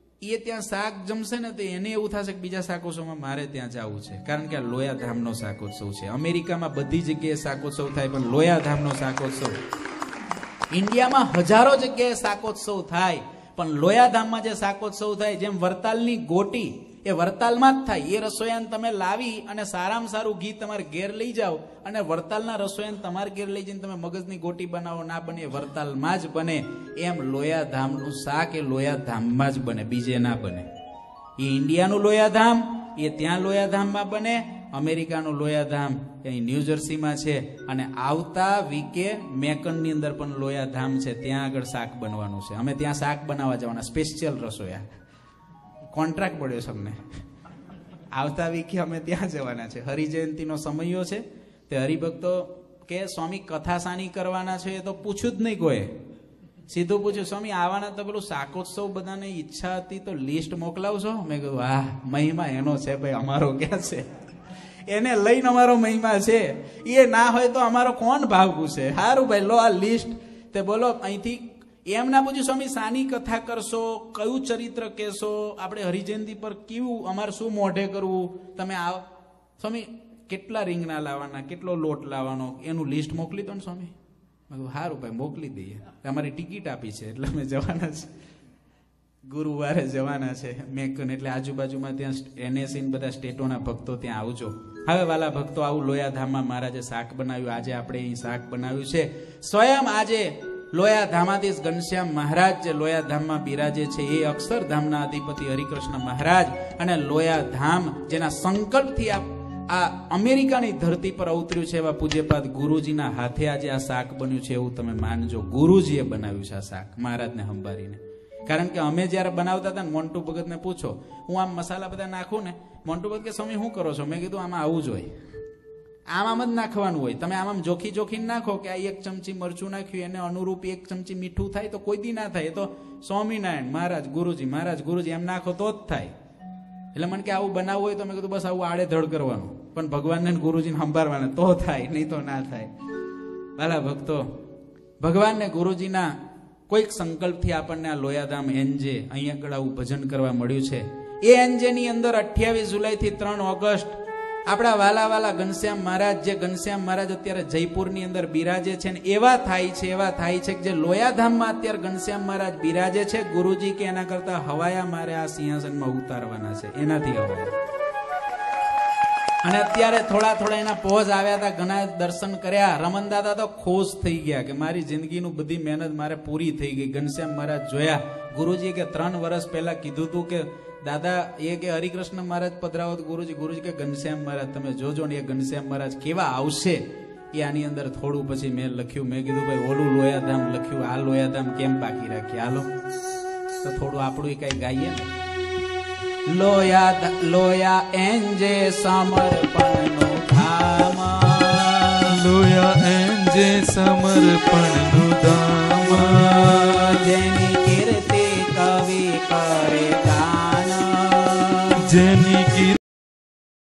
એ ત્યાં શાક જમશે ને તો એને એવું થશે કે બીજા શાકોત્સવમાં મારે ત્યાં જવું છે, કારણ કે આ લોયાધામનો શાકોત્સવ છે. અમેરિકામાં બધી જગ્યાએ શાકોત્સવ થાય પણ લોયાધામનો શાકોત્સવ, ઇન્ડિયામાં હજારો જગ્યાએ શાકોત્સવ થાય પણ લોયાધામમાં જે શાકોત્સવ થાય, જેમ વરતાલની ગોટી એ વરતાલમાં જ થાય. એ રસોયાને તમે લાવી અને સારામાં સારું ઘી તમારે ઘેર લઈ જાઓ અને વરતાલના રસોયાને તમારે ઘેર લઈ જઈને તમે મગજની ગોટી બનાવો, ના બને, એ વરતાલમાં જ બને. એમ લોયાધામનું શાક એ લોયાધામમાં જ બને, બીજે ના બને. એ ઇન્ડિયાનું લોયાધામ એ ત્યાં લોયાધામમાં બને, અમેરિકાનું લોયાધામ અહીં ન્યૂજર્સીમાં છે અને આવતા વીકે મેકનની અંદર પણ લોયાધામ છે, ત્યાં આગળ શાક બનવાનું છે. અમે ત્યાં શાક બનાવવા જવાના, સ્પેશિયલ રસોયા, કોન્ટ્રાક્ટ પડ્યો છે અમને. આવતા વીકે અમે ત્યાં જવાના છે. હરિજયંતિનો સમયો છે. તે હરિભક્તો કે સ્વામી કથા સાની કરવાના છે એ તો પૂછ્યું જ નહીં કોઈ. સીધું પૂછ્યું, સ્વામી આવવાના તો પેલું શાકોત્સવ બધાને ઈચ્છા હતી તો લિસ્ટ મોકલાવશો? મેં કહ્યું વાહ, મહિમા એનો છે ભાઈ, અમારો ક્યાં છે? એને લઈને અમારો મહિમા છે. એ ના હોય તો અમારો કોણ ભાવ પૂછે? સારું ભાઈ, લો આ લિસ્ટ. તે બોલો અહીંથી એમ ના પૂછ્યું સ્વામી સાની કથા કરશો, કયું ચરિત્ર કહેશો, આપણે હરિજયંતિ પર કેવું, અમારે શું મોઢે કરવું, તમે આવો. સ્વામી કેટલા રીંગણા લાવવાના, કેટલો લોટ લાવવાનો, એનું લિસ્ટ મોકલી દો ને સ્વામી. મેં કહ્યું સારું ભાઈ, મોકલી દઈએ. અમારી ટિકિટ આપી છે એટલે અમે જવાના છે, ગુરુવારે જવાના છે મેકન. એટલે આજુબાજુમાં ત્યાં એનએસસી બધા સ્ટેટોના ભક્તો ત્યાં આવજો. હવે વાલા ભક્તો, આવું લોયાધામમાં મહારાજે શાક બનાવ્યું. આજે આપણે અહીં શાક બનાવ્યું છે સ્વયં. આજે લોયાધામાધીશ ઘનશ્યામ મહારાજ જે લોયાધામમાં બિરાજે છે એ અક્ષરધામના અધિપતિ હરિકૃષ્ણ મહારાજ અને લોયાધામ જેના સંકલ્પથી આ આ અમેરિકાની ધરતી પર અવતર્યું છે એવા પૂજ્યપાદ ગુરુજીના હાથે આજે આ શાક બન્યું છે એવું તમે માનજો. ગુરુજીએ બનાવ્યું છે આ શાક મહારાજને સંભાળીને. કારણ કે અમે જયારે બનાવતા હતા ને, મોન્ટુ ભગતને પૂછો, હું આમ મસાલા બધા નાખું ને, મોન્ટુ ભગત કે સ્વામી શું કરો છો? મેં કીધું આમાં આવું જ હોય, આમ આમ જ નાખવાનું હોય. તમે આમ આમ જોખી જોખી નાખો કે આ એક ચમચી મરચું નાખ્યું એને અનુરૂપ એક ચમચી મીઠું થાય તો કોઈ દી ના થાય. એ તો સ્વામિનારાયણ મહારાજ ગુરુજી, મહારાજ ગુરુજી એમ નાખો તો જ થાય. એટલે મને કે આવું બનાવવું હોય તો મેં કીધું બસ આવું આડેધડ કરવાનું, પણ ભગવાનને ગુરુજીને સંભાળવાના તો થાય, નહીં તો ના થાય. વાલા ભક્તો, ભગવાનને ગુરુજીના કોઈક સંકલ્પથી આપણને આ લોયાધામ એનજે અહીંયા આગળ આવું ભજન કરવા મળ્યું છે. એ એનજે ની અંદર અઠ્યાવીસ જુલાઈ થી ત્રણ ઓગસ્ટ આપણા વાલા વાલા ઘનશ્યામ મહારાજ, જે ઘનશ્યામ મહારાજ અત્યારે જયપુરની અંદર બિરાજે છે ને એવા થાય છે એવા થાય છે કે જે લોયાધામમાં અત્યારે ઘનશ્યામ મહારાજ બિરાજે છે, ગુરુજી કે એના કરતા હવાયા મારે આ સિંહાસનમાં ઉતારવાના છે, એનાથી હવાયા. અને અત્યારે થોડા થોડા એના પોઝ આવ્યા હતા, ઘણા દર્શન કર્યા. રમન દાદા તો ખુશ થઈ ગયા કે મારી જિંદગીનું બધી મહેનત મારે પૂરી થઈ ગઈ. ઘનશ્યામ મહારાજ જોયા. ગુરુજી કે ત્રણ વર્ષ પહેલા કીધું હતું કે દાદા એ કે હરિકૃષ્ણ મહારાજ પધરાવો, ગુરુજી ગુરુજી કે ઘનશ્યામ મહારાજ તમે જોજો ને એ ઘનશ્યામ મહારાજ કેવા આવશે એ આની અંદર થોડું પછી મેં લખ્યું. મેં કીધું ભાઈ ઓલું લોયાધામ લખ્યું, આ લોયાધામ કેમ બાકી રાખીએ, હાલો તો થોડું આપણું કઈ ગાઈએ ને. લોયા લોયા એંજે સમર્પણનું ધામ, લોયા એંજે સમર્પણનું ધામ,